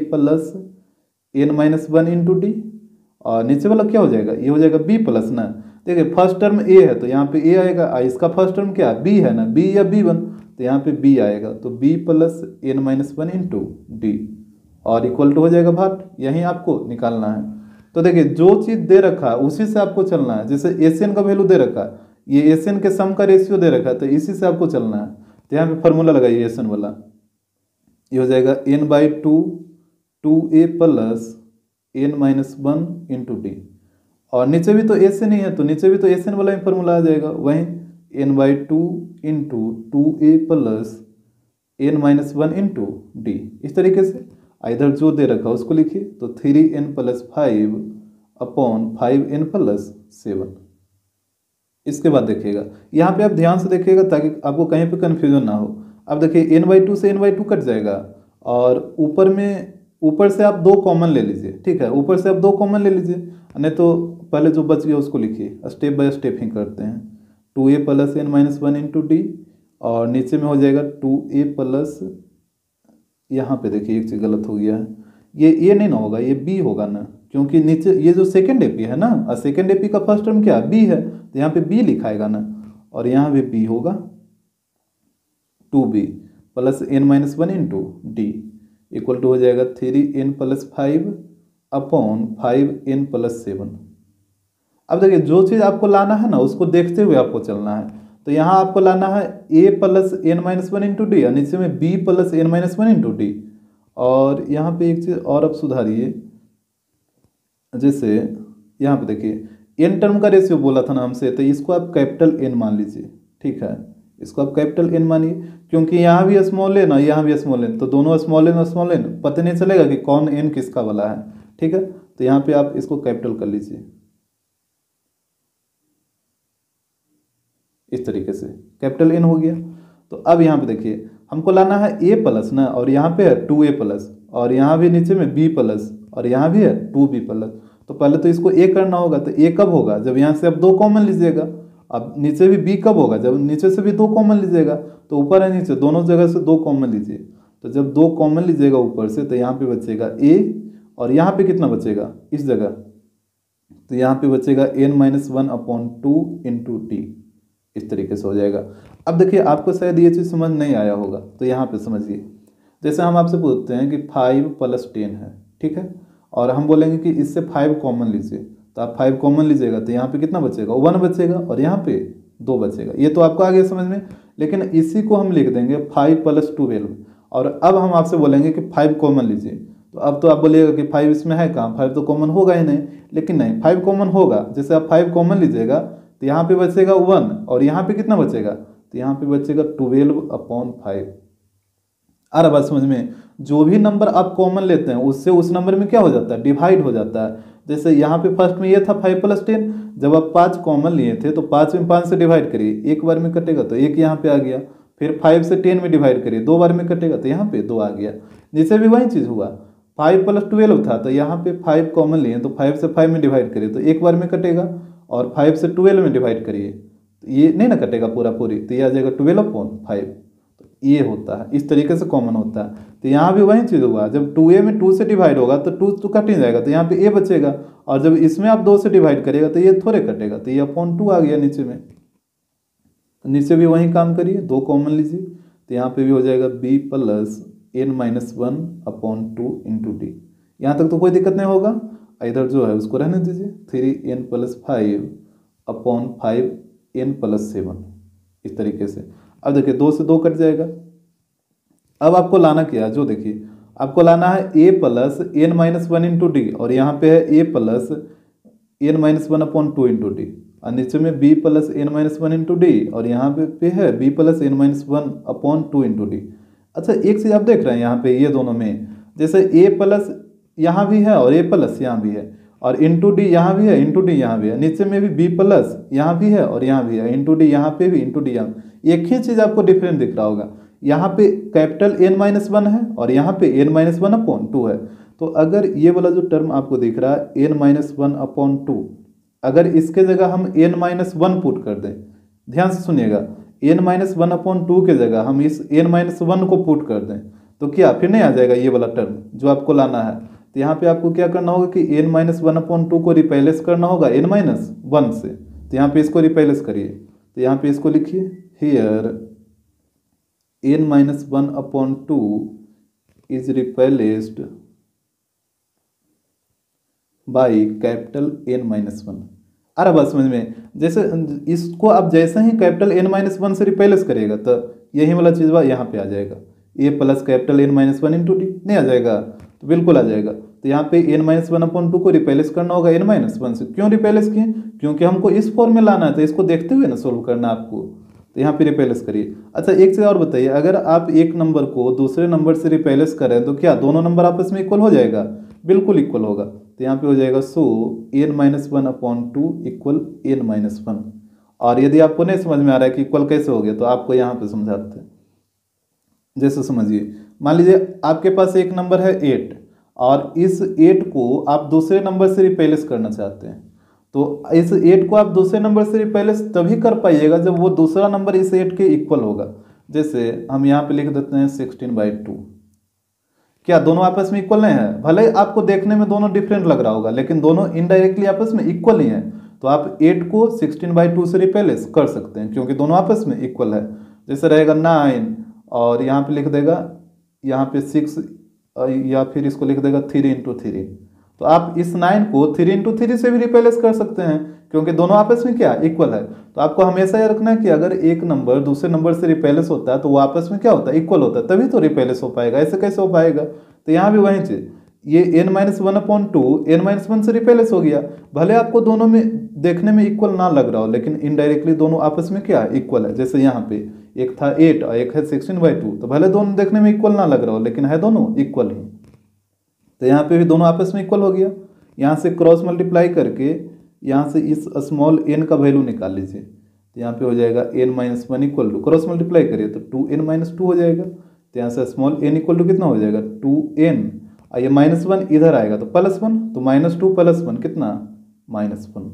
a+n-1 × d, और नीचे वाला क्या हो जाएगा, ये हो जाएगा b+ ना। देखिए फर्स्ट टर्म a है तो यहाँ पे a आएगा, इसका फर्स्ट टर्म क्या है b है ना, b या b1, तो यहाँ पे b आएगा, तो b+n-1 × d और इक्वल टू हो जाएगा भाट। यही आपको निकालना है। तो देखिए जो चीज़ दे रखा है उसी से आपको चलना है। जैसे SN का वैल्यू दे रखा है, ये SN के सम का रेशियो दे रखा है, तो इसी से आपको चलना है। तो यहाँ पे फॉर्मूला लगाइए SN वाला, ये हो जाएगा n/2 2a + n-1 × d, और नीचे भी तो SN ही है तो नीचे भी तो SN वाला ही फॉर्मूला आ जाएगा, वहीं n/2 × 2a + n-1 × d। इस तरीके से इधर जो दे रखा उसको लिखिए, तो 3n+5/5n+7। इसके बाद देखिएगा यहाँ पे आप ध्यान से देखिएगा ताकि आपको कहीं पे कन्फ्यूजन ना हो। अब देखिए n/2 से n/2 कट जाएगा और ऊपर से आप 2 कॉमन ले लीजिए, ठीक है, ऊपर से आप 2 कॉमन ले लीजिए, नहीं तो पहले जो बच गया उसको लिखिए, स्टेप बाय स्टेप ही करते हैं। 2a + n-1 × d और नीचे में हो जाएगा 2a+, यहाँ पे देखिए एक चीज़ गलत हो गया है, ये नहीं ना होगा, ये b होगा ना, क्योंकि नीचे ये जो सेकेंड एपी है ना, और सेकेंड एपी का फर्स्ट टर्म क्या है b है, तो यहाँ पे b लिखाएगा ना, और यहाँ भी b होगा 2b + n-1 × d equal to हो जाएगा 3n+5/5n+7। अब देखिए जो चीज़ आपको लाना है ना उसको देखते हुए आपको चलना है। तो यहाँ आपको लाना है a + n-1 × d और नीचे में b + n-1 × d। और यहाँ पे एक चीज़ और आप सुधारिए, जैसे यहाँ पे देखिए n टर्म का रेशियो बोला था ना हमसे, तो इसको आप कैपिटल N मान लीजिए, ठीक है, इसको आप कैपिटल N मानिए, क्योंकि यहाँ भी स्मॉल n और यहाँ भी स्मॉल n, तो दोनों स्मॉल n पता नहीं चलेगा कि कौन n किसका वाला है, ठीक है। तो यहाँ पे आप इसको कैपिटल कर लीजिए इस तरीके से, कैपिटल N हो गया। तो अब यहाँ पे देखिए हमको लाना है a+ ना, और यहाँ पे है 2a+, और यहाँ भी नीचे में b+, और यहाँ भी है 2b+। तो पहले तो इसको a करना होगा, तो a कब होगा, जब यहाँ से आप 2 कॉमन लीजिएगा। अब नीचे भी b कब होगा, जब नीचे से भी 2 कॉमन लीजिएगा। तो ऊपर है नीचे दोनों जगह से 2 कॉमन लीजिए, तो जब 2 कॉमन लीजिएगा ऊपर से, तो यहाँ पे बचेगा a, और यहाँ पे कितना बचेगा इस जगह, तो यहाँ पे बचेगा n-1/2 × d। इस तरीके से हो जाएगा। अब देखिए आपको शायद ये चीज़ समझ नहीं आया होगा, तो यहाँ पे समझिए। जैसे हम आपसे पूछते हैं कि 5 + 10 है, ठीक है, और हम बोलेंगे कि इससे 5 कॉमन लीजिए, तो आप 5 कॉमन लीजिएगा तो यहाँ पे कितना बचेगा, 1 बचेगा, और यहाँ पे 2 बचेगा। ये तो आपको आ गया समझ में, लेकिन इसी को हम लिख देंगे 5 + 12। और अब हम आपसे बोलेंगे कि 5 कॉमन लीजिए, तो अब तो आप बोलिएगा कि 5 इसमें है कहाँ, 5 तो कॉमन होगा ही नहीं, लेकिन नहीं, 5 कॉमन होगा। जैसे आप 5 कॉमन लीजिएगा तो यहाँ पे बचेगा 1 और यहाँ पे कितना बचेगा, तो यहाँ पे बचेगा 12/5। आ रहा बात समझ में। जो भी नंबर आप कॉमन लेते हैं उससे उस नंबर में क्या हो जाता है, डिवाइड हो जाता है। जैसे यहाँ पे फर्स्ट में ये था 5 + 10, जब आप 5 कॉमन लिए थे तो 5 में 5 से डिवाइड करिए, एक बार में कटेगा तो एक यहाँ पे आ गया। फिर 5 से 10 में डिवाइड करिए, 2 बार में कटेगा तो यहाँ पे 2 आ गया। नीचे भी वही चीज़ हुआ, 5 + 12 था तो यहाँ पे 5 कॉमन लिए तो 5 से 5 में डिवाइड करिए तो एक बार में कटेगा, और 5 से 12 में डिवाइड करिए तो ये नहीं ना कटेगा पूरा पूरी, तो ये आ जाएगा 12/5। ये होता है, इस तरीके से कॉमन होता है। तो यहाँ भी वही चीज़ हुआ, जब 2a में 2 से डिवाइड होगा तो 2 तो कट ही जाएगा, तो यहाँ पे a बचेगा, और जब इसमें आप 2 से डिवाइड करिएगा तो ये थोड़े कटेगा, तो ये अपॉन 2 आ गया नीचे में। तो नीचे भी वही काम करिए, 2 कॉमन लीजिए, तो यहाँ पे भी हो जाएगा b + n-1/2 × d। यहाँ तक तो कोई दिक्कत नहीं होगा, इधर जो है उसको रहने दीजिए, 3n + 5/5 n + 7 इस तरीके से। अब देखिए 2 से 2 कट जाएगा। अब आपको लाना क्या है, जो देखिए आपको लाना है a + n-1 × d, और यहाँ पे है a + n-1/2 × d, और नीचे में b + n-1 × d, और यहाँ पे है b + n-1/2 × d। अच्छा एक चीज़ आप देख रहे हैं यहाँ पे ये दोनों में, जैसे a+ यहाँ भी है और a+ यहाँ भी है, और इंटू डी यहाँ भी है, इंटू डी यहाँ भी है, नीचे में भी b+ यहाँ भी है और यहाँ भी है, इंटू डी यहाँ पे भी, इंटू डी यहाँ। एक ही चीज़ आपको डिफरेंट दिख रहा होगा, यहाँ पे कैपिटल n-1 है और यहाँ पे n-1/2 है। तो अगर ये वाला जो टर्म आपको दिख रहा है n-1/2, अगर इसके जगह हम n-1 पुट कर दें, ध्यान से सुनिएगा, n-1/2 के जगह हम इस n-1 को पुट कर दें तो क्या फिर नहीं आ जाएगा ये वाला टर्म जो आपको लाना है। तो यहाँ पे आपको क्या करना होगा कि n-1/2 को रिप्लेस करना होगा n-1 से, तो यहाँ पे इसको रिप्लेस करिए, तो यहाँ पे इसको लिखिए, here n-1/2 is replaced by capital n-1। आ रहा बात समझ में। जैसे इसको आप जैसे ही कैपिटल n-1 से रिप्लेस करिएगा तो यही वाला चीज़ यहाँ पे आ जाएगा, a + कैपिटल n-1 × d नहीं आ जाएगा, तो बिल्कुल आ जाएगा। तो यहाँ पे n-1/2 को रिप्लेस करना होगा n-1 से। क्यों रिप्लेस किए, क्योंकि हमको इस फॉर्म में लाना है, तो इसको देखते हुए ना सोल्व करना आपको, तो यहाँ पे रिप्लेस करिए। अच्छा एक चीज़ और बताइए, अगर आप एक नंबर को दूसरे नंबर से रिप्लेस करें तो क्या दोनों नंबर आपस में इक्वल हो जाएगा, बिल्कुल इक्वल होगा। तो यहाँ पे हो जाएगा सो n-1/2 = n-1। और यदि आपको नहीं समझ में आ रहा है कि इक्वल कैसे हो गया तो आपको यहाँ पे समझाते हैं। जैसे समझिए, मान लीजिए आपके पास एक नंबर है 8 और इस 8 को आप दूसरे नंबर से रिप्लेस करना चाहते हैं, तो इस 8 को आप दूसरे नंबर से रिप्लेस तभी कर पाइएगा जब वो दूसरा नंबर इस 8 के इक्वल होगा। जैसे हम यहाँ पे लिख देते हैं 16/2। क्या दोनों आपस में इक्वल नहीं है, भले आपको देखने में दोनों डिफरेंट लग रहा होगा लेकिन दोनों इनडायरेक्टली आपस में इक्वल ही है, तो आप 8 को 16/2 से रिप्लेस कर सकते हैं क्योंकि दोनों आपस में इक्वल है। जैसे रहेगा 9 और यहाँ पे लिख देगा, यहाँ पे 6, या फिर इसको लिख देगा 3 × 3, तो आप इस 9 को 3 × 3 से भी रिप्लेस कर सकते हैं क्योंकि दोनों आपस में क्या इक्वल है। तो आपको हमेशा यह रखना है कि अगर एक नंबर दूसरे नंबर से रिप्लेस होता है तो वो आपस में क्या होता है, इक्वल होता है, तभी तो रिप्लेस हो पाएगा, ऐसे कैसे हो पाएगा। तो यहाँ भी वही चीज़, ये n-1/2 n-1 से रिप्लेस हो गया, भले आपको दोनों में देखने में इक्वल ना लग रहा हो लेकिन इनडायरेक्टली दोनों आपस में क्या इक्वल है। जैसे यहाँ पे एक था 8 और एक है 16/2, तो भले दोनों देखने में इक्वल ना लग रहा हो लेकिन है दोनों इक्वल ही। तो यहाँ पे भी दोनों आपस में इक्वल हो गया। यहाँ से क्रॉस मल्टीप्लाई करके यहाँ से इस स्मॉल n का वैल्यू निकाल लीजिए, तो यहाँ पे हो जाएगा n-1 = क्रॉस मल्टीप्लाई करिए तो 2n-2 हो जाएगा। तो यहाँ से स्मॉल n = कितना हो जाएगा 2n, और ये -1 इधर आएगा तो +1, तो -2 + 1 कितना -1,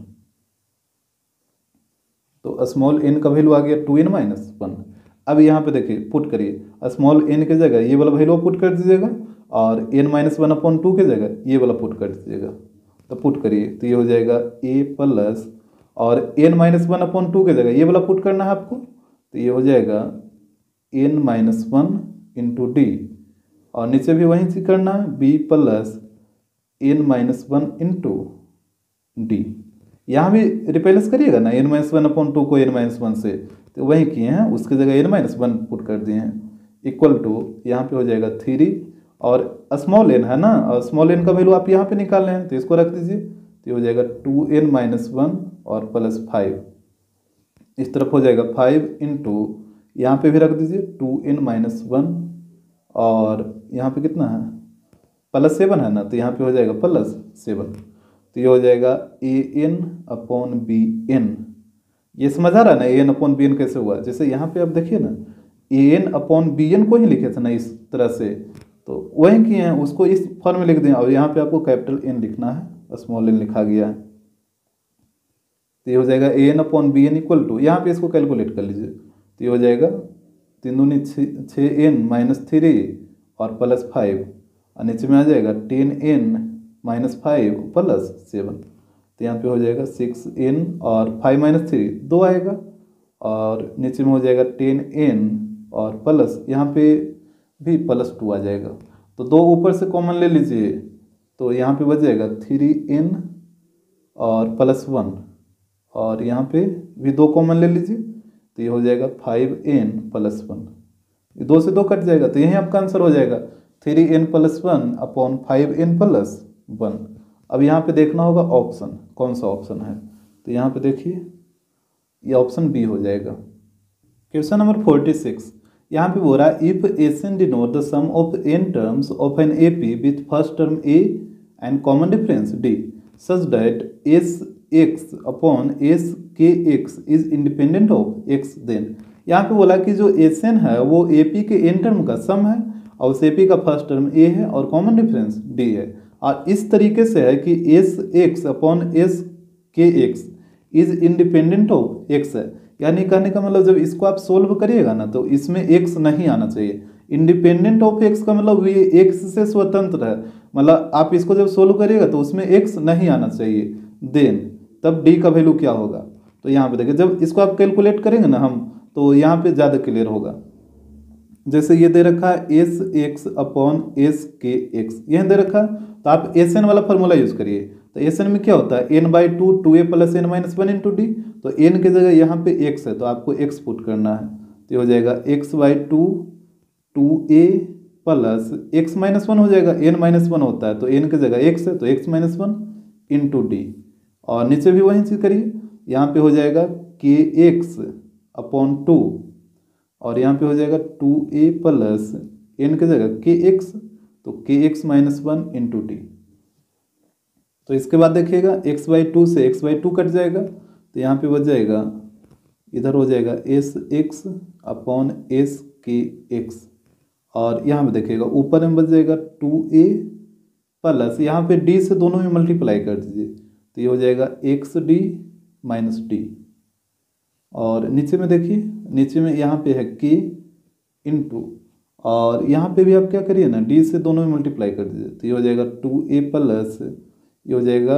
तो स्मॉल n का वैल्यू आ गया 2n-1। अब यहाँ पे देखिए पुट करिए, स्मॉल n के जगह ये वाला वैल्यू पुट कर दीजिएगा और n-1/2 के जगह ये वाला पुट कर दीजिएगा। तो पुट करिए तो ये हो जाएगा a+ और n-1/2 के जगह ये वाला पुट करना है आपको, तो ये हो जाएगा n-1 × d, और नीचे भी वहीं चीज करना है b + n-1 × d। यहाँ भी रिप्लेस करिएगा ना n-1/2 को n-1 से, तो वही किए हैं, उसके जगह n-1 पुट कर दिए हैं, इक्वल टू यहाँ पे हो जाएगा 3 और स्मॉल n है ना, और स्मॉल n का वैल्यू आप यहाँ पे निकाल रहे हैं तो इसको रख दीजिए, तो ये हो जाएगा 2n-1 और +5। इस तरफ हो जाएगा 5 इंटू, यहाँ पर भी रख दीजिए 2n-1, और यहाँ पे कितना है +7 है ना, तो यहाँ पे हो जाएगा +7। तो ये हो जाएगा an/bn। ये समझ आ रहा है ना an/bn कैसे हुआ। जैसे यहाँ पे आप देखिए ना an/bn को ही लिखे थे ना इस तरह से, तो वही किए हैं, उसको इस फॉर्म में लिख दिया, और यहाँ पे आपको कैपिटल N लिखना है, स्मॉल n लिखा गया है। तो ये हो जाएगा an/bn इक्वल टू, यहाँ पे इसको कैलकुलेट कर लीजिए, तो ये हो जाएगा 3 दूनी 6n-3 और +5, और नीचे में आ जाएगा 10n-5 +7। तो यहाँ पे हो जाएगा 6n और 5-3 2 आएगा, और नीचे में हो जाएगा 10n और प्लस यहाँ पे भी +2 आ जाएगा। तो 2 ऊपर से कॉमन ले लीजिए, तो यहाँ पे बच जाएगा 3n और +1, और यहाँ पे भी 2 कॉमन ले लीजिए, तो ये हो जाएगा 5n + 1। ये 2 से 2 कट जाएगा, तो यही आपका आंसर हो जाएगा 3n + 1 5n + 1। अब यहाँ पे देखना होगा ऑप्शन कौन सा ऑप्शन है, तो यहाँ पे देखिए ये ऑप्शन बी हो जाएगा। क्वेश्चन नंबर 46, यहाँ पे बोल रहा है if Sn denote the sum of n terms of an AP with first term a and common difference d such that Sx/Skx is independent of x, then यहाँ पे बोला कि जो Sn है वो AP के n टर्म का sum है, और उस AP का फर्स्ट टर्म a है और कॉमन डिफरेंस d है, और इस तरीके से है कि Sx/Skx is independent of x है। यानी कहने का मतलब जब इसको आप सोल्व करिएगा ना, तो इसमें x नहीं आना चाहिए। इंडिपेंडेंट ऑफ x का मतलब ये x से स्वतंत्र है, मतलब आप इसको जब सोल्व करिएगा तो उसमें x नहीं आना चाहिए। देन तब d का वैल्यू क्या होगा, तो यहाँ पे देखिए जब इसको आप कैलकुलेट करेंगे ना हम, तो यहाँ पे ज़्यादा क्लियर होगा। जैसे ये दे रखा है Sx/Skx, यह दे रखा है, तो आप Sn वाला फॉर्मूला यूज़ करिए। तो Sn में क्या होता है n/2 2a + n-1 into d, तो n की जगह यहाँ पे x है, तो आपको x पुट करना है, तो ये हो जाएगा x/2 2a + x-1 हो जाएगा, n-1 होता है तो n की जगह x है, तो x-1 इंटू डी, और नीचे भी वही चीज़ करिए, यहाँ पे हो जाएगा kx/2, और यहाँ पे हो जाएगा 2a + n की जगह kx, तो kx-1 इंटू डी। तो इसके बाद देखिएगा x/2 से x/2 कट जाएगा, तो यहाँ पे बच जाएगा, इधर हो जाएगा Sx/Skx, और यहाँ पे देखिएगा ऊपर में बच जाएगा 2a + यहाँ पे d से दोनों में मल्टीप्लाई कर दीजिए, तो ये हो जाएगा xd - d, और नीचे में देखिए नीचे में यहाँ पे है k इंटू, और यहाँ पे भी आप क्या करिए ना d से दोनों में मल्टीप्लाई कर दीजिए, तो ये हो जाएगा 2a + ये हो जाएगा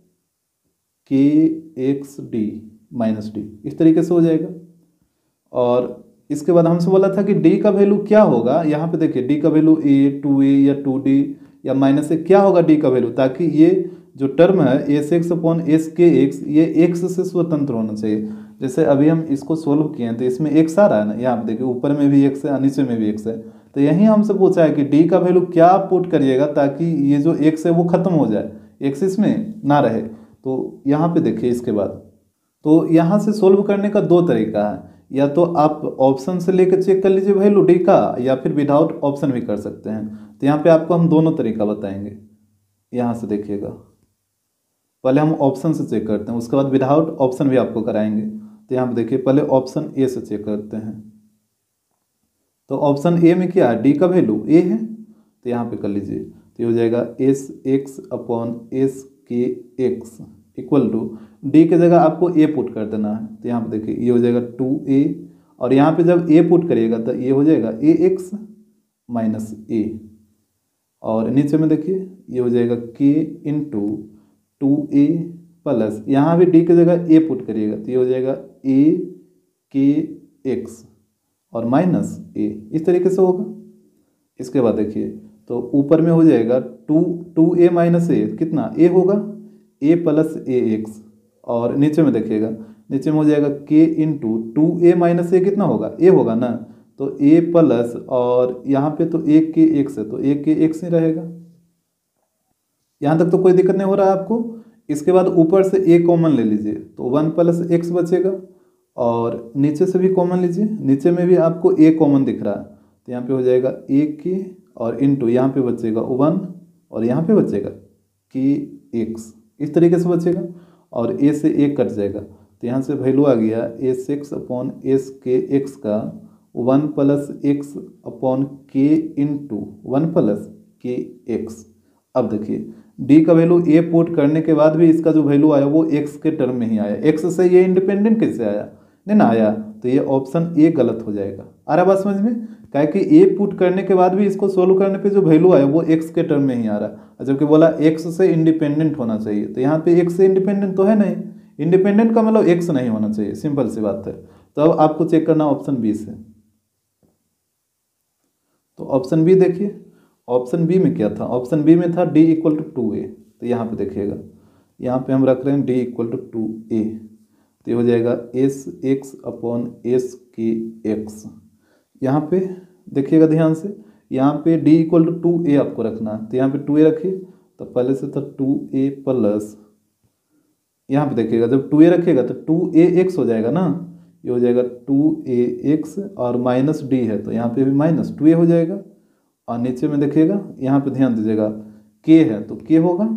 kxd - d, इस तरीके से हो जाएगा। और इसके बाद हमसे बोला था कि d का वैल्यू क्या होगा, यहाँ पे देखिए d का वैल्यू a 2a या 2d या -a क्या होगा d का वैल्यू, ताकि ये जो टर्म है Sx/Skx ये x से स्वतंत्र होना चाहिए। जैसे अभी हम इसको सोल्व किए हैं तो इसमें x आ रहा है ना, यहाँ पे देखिए ऊपर में भी x है नीचे में भी x है, तो यही हमसे पूछा है कि d का वैल्यू क्या आप पुट करिएगा ताकि ये जो x है वो खत्म हो जाए, x इसमें ना रहे। तो यहाँ पे देखिए इसके बाद, तो यहाँ से सोल्व करने का 2 तरीका है, या तो आप ऑप्शन से लेकर चेक कर लीजिए वैल्यू d का, या फिर विदाउट ऑप्शन भी कर सकते हैं। तो यहाँ पे आपको हम दोनों तरीका बताएंगे। यहाँ से देखिएगा, पहले हम ऑप्शन से चेक करते हैं, उसके बाद विदाउट ऑप्शन भी आपको कराएंगे। तो यहाँ पे देखिए पहले ऑप्शन ए से चेक करते हैं, तो ऑप्शन ए में क्या है d का वैल्यू a है, तो यहाँ पे कर लीजिए, तो ये हो जाएगा Sx/Skx इक्वल टू d की जगह आपको a पुट कर देना है, तो यहाँ पे देखिए ये हो जाएगा 2a, और यहाँ पे जब a पुट करिएगा तो ये हो जाएगा ax - a, और नीचे में देखिए ये हो जाएगा k इंटू 2a + यहाँ भी d की जगह a पुट करिएगा, तो ये हो जाएगा akx और -a, इस तरीके से होगा। इसके बाद देखिए तो ऊपर में हो जाएगा 2a - a कितना a होगा a + ax, और नीचे में देखिएगा नीचे में हो जाएगा k इंटू 2a - a कितना होगा a होगा ना, तो a प्लस, और यहाँ पे तो a k x है तो a k x ही रहेगा। यहाँ तक तो कोई दिक्कत नहीं हो रहा है आपको। इसके बाद ऊपर से a कॉमन ले लीजिए, तो 1 + x बचेगा, और नीचे से भी कॉमन लीजिए, नीचे में भी आपको ए कॉमन दिख रहा है, तो यहाँ पे हो जाएगा ए के और इंटू यहाँ पे बचेगा 1 और यहाँ पे बचेगा के एक्स, इस तरीके से बचेगा और ए से ए कट जाएगा, तो यहाँ से वैल्यू आ गया s x upon s k x का 1 plus x upon k into 1 plus k x. अब देखिए डी का वैल्यू ए पुट करने के बाद भी इसका जो वैल्यू आया वो एक्स के टर्म में ही आया, एक्स से ये इंडिपेंडेंट कैसे आया, नहीं ना आया, तो ये ऑप्शन ए गलत हो जाएगा। आ रहा बात समझ में, क्या कि ए पुट करने के बाद भी इसको सोल्व करने पे जो वैल्यू आया वो एक्स के टर्म में ही आ रहा, जबकि बोला एक्स से इंडिपेंडेंट होना चाहिए, तो यहाँ पे एक्स से इंडिपेंडेंट तो है नहीं, इंडिपेंडेंट का मतलब एक्स नहीं होना चाहिए, सिंपल सी बात है। तो अब आपको चेक करना ऑप्शन बी से, तो ऑप्शन बी देखिए, ऑप्शन बी में क्या था, ऑप्शन बी में था डी इक्वल टू 2a, तो यहाँ पे देखिएगा, यहाँ पे हम रख रहे हैं डी इक्वल टू 2a, तो ये हो जाएगा s x upon s k x. यहाँ पे देखिएगा ध्यान से, यहाँ पे डी इक्वल टू 2a आपको रखना है, तो यहाँ पे 2a रखिए, तो पहले से था 2a प्लस, यहाँ पे देखिएगा जब 2a रखिएगा तो 2ax हो जाएगा ना, ये हो जाएगा 2ax और माइनस डी है तो यहाँ पे भी माइनस 2a हो जाएगा, और नीचे में देखिएगा यहाँ पे ध्यान दीजिएगा k है तो k होगा,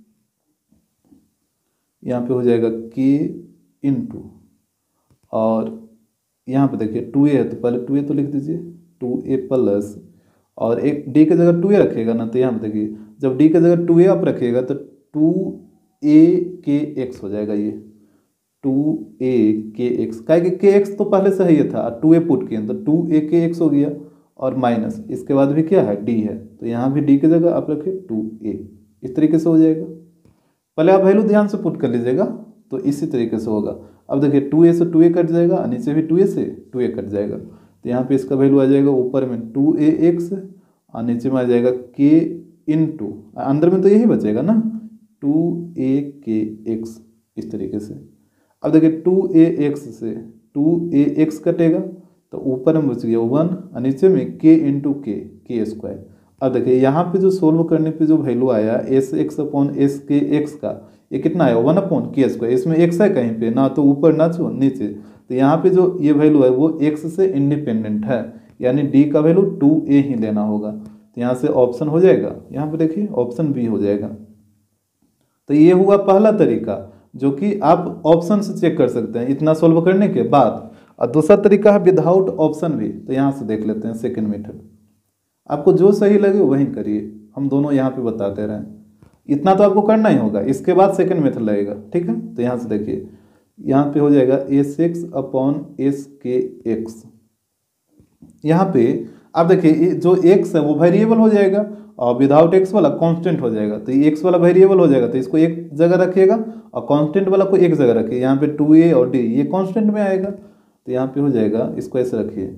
यहाँ पे हो जाएगा k इंटू, और यहाँ पे देखिए 2a है तो पहले 2a तो लिख दीजिए 2a प्लस, और एक d की जगह 2a रखिएगा ना, तो यहाँ पे देखिए जब d की जगह 2a आप रखिएगा तो 2a के x हो जाएगा, ये 2a के x, क्या कि के एक्स तो पहले से ही था, 2a पुट किए तो 2a के x हो गया, और माइनस इसके बाद भी क्या है d है, तो यहाँ भी d की जगह आप रखिए 2a, इस तरीके से हो जाएगा। पहले आप वैल्यू ध्यान से पुट कर लीजिएगा तो इसी तरीके से होगा। अब देखिए 2a से 2a कट जाएगा, नीचे भी 2a से 2a कट जाएगा, तो यहाँ पे इसका वैल्यू आ जाएगा ऊपर में 2ax और नीचे में आ जाएगा k इंटू, अंदर में तो यही बचेगा ना 2a के x, इस तरीके से। अब देखिए 2ax से 2ax कटेगा तो ऊपर में बच गया 1 और नीचे में k इंटू के स्क्वायर। अब देखिए यहाँ पे जो सोल्व करने पे जो वैल्यू आया s x upon s k x का, ये कितना आया 1 अपॉन के स्क्वायर, इसमें एक्स है कहीं पे ना, तो ऊपर ना नीचे, तो यहाँ पे जो ये वैल्यू है वो एक्स से इंडिपेंडेंट है, यानी डी का वैल्यू 2a ही लेना होगा, तो यहाँ से ऑप्शन हो जाएगा, यहाँ पे देखिए ऑप्शन बी हो जाएगा। तो ये हुआ पहला तरीका जो कि आप ऑप्शन से चेक कर सकते हैं इतना सोल्व करने के बाद, और दूसरा तरीका है विदाउट ऑप्शन भी, तो यहाँ से देख लेते हैं सेकंड मेथड, आपको जो सही लगे वही करिए, हम दोनों यहाँ पे बताते रहें, इतना तो आपको करना ही होगा, इसके बाद सेकंड मेथड लगेगा, ठीक है। तो यहाँ से देखिए यहाँ पे हो जाएगा s x upon s k x, यहाँ पे आप देखिए जो एक्स है वो वेरिएबल हो जाएगा और विदाउट एक्स वाला कांस्टेंट हो जाएगा, तो ये एक्स वाला वेरिएबल हो जाएगा तो इसको एक जगह रखिएगा और कांस्टेंट वाला को एक जगह रखिए, यहाँ पे 2a और d ये कांस्टेंट में आएगा, तो यहाँ पे हो जाएगा, इसको ऐसे रखिए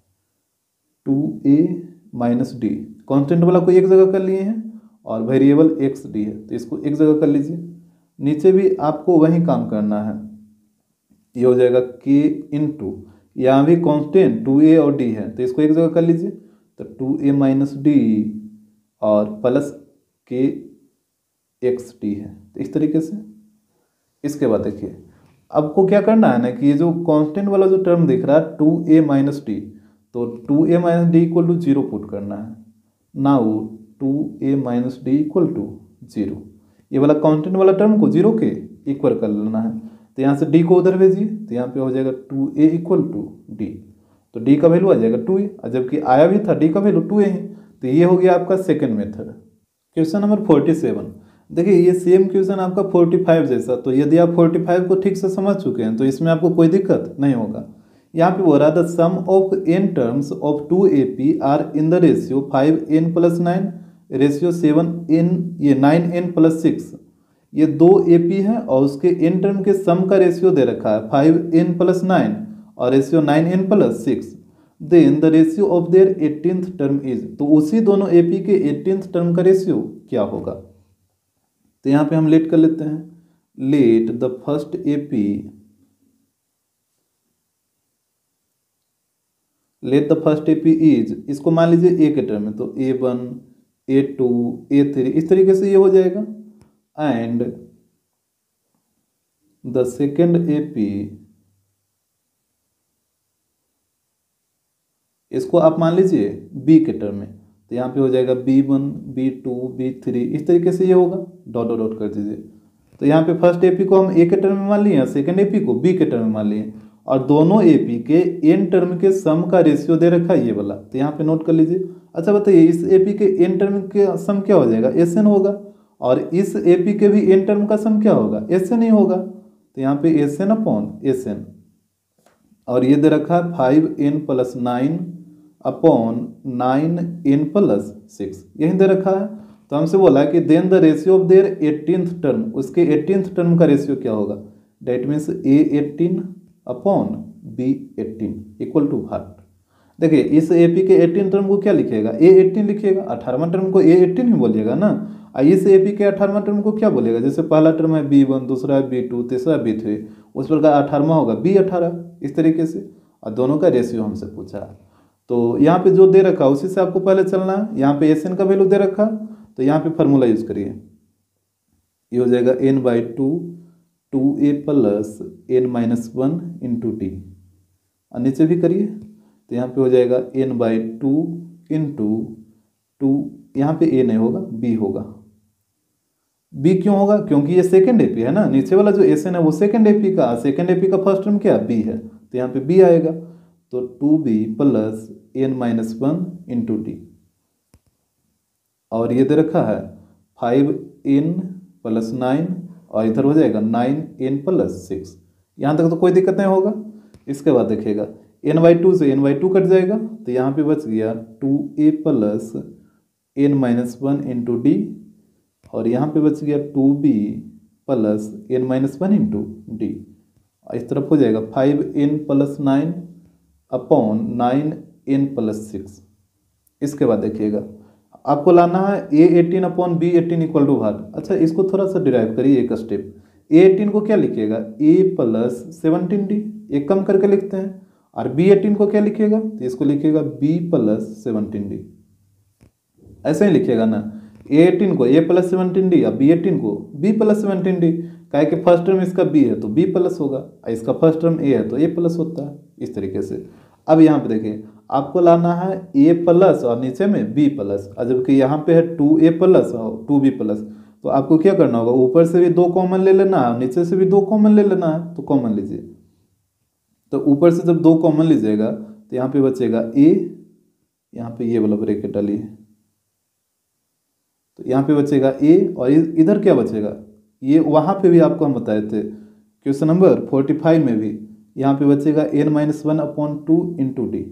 2a माइनस डी, कॉन्स्टेंट वाला को एक जगह कर लिए हैं और वेरिएबल एक्स डी है तो इसको एक जगह कर लीजिए, नीचे भी आपको वही काम करना है, ये हो जाएगा k इंटू, यहाँ भी कांस्टेंट 2a और d है तो इसको एक जगह कर लीजिए, तो 2a माइनस डी और प्लस k एक्स डी है, तो इस तरीके से। इसके बाद देखिए आपको क्या करना है ना कि ये जो कांस्टेंट वाला जो टर्म दिख रहा है 2a माइनस डी, तो 2a minus D equal to 0 put करना है, now 2a minus D equal to 0, ये वाला कांस्टेंट वाला टर्म को 0 के इक्वल कर लेना है, तो यहाँ से d को उधर भेजिए, तो यहाँ पे हो जाएगा 2a इक्वल टू डी, तो d का वैल्यू आ जाएगा 2a, और जबकि आया भी था d का वैल्यू 2a है, तो ये हो गया आपका सेकंड मेथड। क्वेश्चन नंबर 47, देखिए ये सेम क्वेश्चन आपका 45 जैसा, तो यदि आप 45 को ठीक से समझ चुके हैं तो इसमें आपको कोई दिक्कत नहीं होगा। यहाँ पे बोल रहा था sum of n terms of 2ap are in the ratio 5n plus 9 ratio 7n, ये 9n प्लस 6, ये 2ap है और उसके n टर्म के सम का रेशियो दे रखा है 5n प्लस 9 और ratio 9n plus 6, then the ratio of their 18th term is, तो उसी दोनों ap के 18th टर्म का रेशियो क्या होगा। तो यहाँ पे हम लेट कर लेते हैं, let the first ap, let the first ap is, इसको मान लीजिए a के टर्म में, तो a1 a2 a3 इस तरीके से ये हो जाएगा, एंड द सेकेंड ap इसको आप मान लीजिए बी के टर्म में, तो यहाँ पे हो जाएगा B1 B2 B3, इस तरीके से ये होगा, डॉट डॉट डॉट कर दीजिए। तो यहाँ पे फर्स्ट एपी को हम ए के टर्म में मान लिए, सेकंड एपी को बी के टर्म में मान लिए, और दोनों एपी के एन टर्म के सम का रेशियो दे रखा है ये वाला, तो यहाँ पे नोट कर लीजिए। अच्छा बताइए, इस एपी के एन टर्म के सम क्या हो जाएगा, SN होगा, और इस एपी के भी एन टर्म का सम क्या होगा, SN ही होगा। तो यहाँ पे SN अपॉन SN, और ये दे रखा है 5n + 9 अपॉन 9n + 6, यही दे रखा है। तो हमसे बोला कि then the ratio of their 18th term, उसके 18th टर्म का रेशियो क्या होगा, that means A18 upon B18 equal to what. देखिए इस एपी के 18 टर्म को क्या लिखेगा, A18 लिखेगा, 18वां टर्म को A18 ही बोलिएगा ना। और इस एपी के 18वां टर्म को क्या बोलेगा, जैसे पहला टर्म है B1, दूसरा है B2, तीसरा B3, उस प्रकार 18वां होगा B18, इस तरीके से। और दोनों का रेशियो हमसे पूछा है, तो यहाँ पे जो दे रखा उसी से आपको पहले चलना है। यहाँ पे SN का वैल्यू दे रखा, तो यहाँ पे फार्मूला यूज करिए, ये हो जाएगा n/2 2a + n-1 into T, और नीचे भी करिए, तो यहाँ पे हो जाएगा n/2 इंटू 2, यहाँ पे a नहीं होगा b होगा। b क्यों होगा, क्योंकि ये सेकेंड एपी है ना, नीचे वाला जो SN है वो सेकेंड एपी का, सेकेंड एपी का फर्स्ट टर्म क्या b है, तो यहाँ पे b आएगा। तो 2b + n-1 इंटू टी, और ये दे रखा है 5n + 9, और इधर हो जाएगा 9n + 6, यहाँ तक तो कोई दिक्कत नहीं होगा। इसके बाद देखिएगा n/2 से n/2 कट जाएगा, तो यहाँ पे बच गया 2a + n-1 इंटू डी, और यहाँ पे बच गया 2b + n-1 इंटू डी, इस तरफ हो जाएगा 5n + 9 अपॉन 9n + 6। इसके बाद देखिएगा आपको लाना है A18 upon B18 equal to भाट। अच्छा इसको थोड़ा सा डिराइव करिए एक स्टेप, A18 को क्या लिखिएगा, A + 17D, एक कम करके लिखते हैं, और B18 को क्या लिखिएगा, तो इसको लिखिएगा B + 17D, ऐसे ही लिखिएगा ना, A18 को A + 17D और B18 को B + 17D, काहे कि फर्स्ट टर्म इसका B है तो B प्लस होगा, इसका फर्स्ट टर्म A है तो A प्लस होता है, इस तरीके से। अब यहाँ पे देखिए आपको लाना है A+ और नीचे में B+, और जबकि यहाँ पे है 2A+ और 2B+, तो आपको क्या करना होगा, ऊपर से भी 2 कॉमन ले लेना है, नीचे से भी 2 कॉमन ले लेना है, तो कॉमन लीजिए। तो ऊपर से जब 2 कॉमन लीजिएगा तो यहाँ पे बचेगा A, यहाँ पे ये वाला ब्रैकेट डालिए, तो यहाँ पे बचेगा A, और इधर क्या बचेगा, ये वहाँ पे भी आपको हम बताए थे क्वेश्चन नंबर 45 में भी, यहाँ पे बचेगा n-1 अपॉन 2 इंटू डी।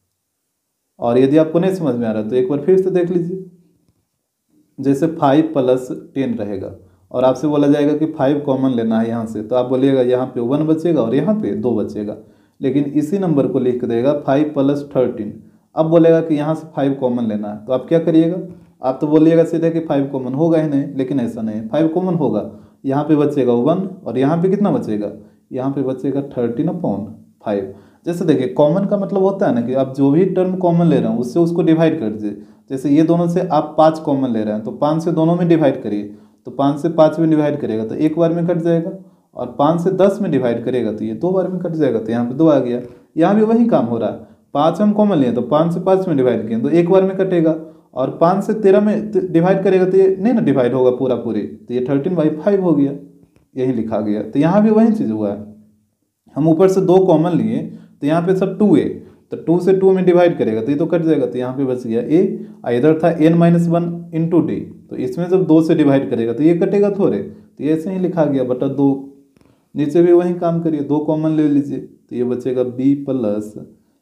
और यदि आपको नहीं समझ में आ रहा तो एक बार फिर से देख लीजिए, जैसे 5 + 10 रहेगा, और आपसे बोला जाएगा कि 5 कॉमन लेना है यहाँ से, तो आप बोलिएगा यहाँ पे 1 बचेगा और यहाँ पे 2 बचेगा, लेकिन इसी नंबर को लिख देगा 5 + 13। अब बोलेगा कि यहाँ से 5 कॉमन लेना है, तो आप क्या करिएगा, आप तो बोलिएगा सीधे कि 5 कॉमन होगा ही नहीं, लेकिन ऐसा नहीं है, 5 कॉमन होगा। यहाँ पे बचेगा 1, और यहाँ पे कितना बचेगा, यहाँ पे बचेगा 13/5। जैसे देखिए कॉमन का मतलब होता है ना कि आप जो भी टर्म कॉमन ले रहे हैं उससे उसको डिवाइड कर दीजिए। जैसे ये दोनों से आप 5 कॉमन ले रहे हैं तो 5 से दोनों में डिवाइड करिए, तो 5 से 5 में डिवाइड करेगा तो एक बार में कट जाएगा, और 5 से 10 में डिवाइड करेगा तो ये 2 बार में कट जाएगा, तो यहाँ पे 2 आ गया। यहाँ भी वही काम हो रहा है, 5 हम कॉमन लिए तो 5 से 5 में डिवाइड किए तो एक बार में कटेगा, और 5 से 13 में डिवाइड करेगा तो ये नहीं ना डिवाइड होगा पूरा पूरी, तो ये 13/5 हो गया, यही लिखा गया। तो यहाँ भी वही चीज़ हुआ है, हम ऊपर से 2 कॉमन लिए तो यहाँ पे सब 2a, तो 2 से 2 में डिवाइड करेगा तो ये तो कट जाएगा, तो यहाँ पे बच गया a, और इधर था n-1 इंटू डी, तो इसमें जब 2 से डिवाइड करेगा तो ये कटेगा थोड़े, तो ये ऐसे ही लिखा गया बटा 2। नीचे भी वही काम करिए, 2 कॉमन ले लीजिए, तो ये बचेगा B +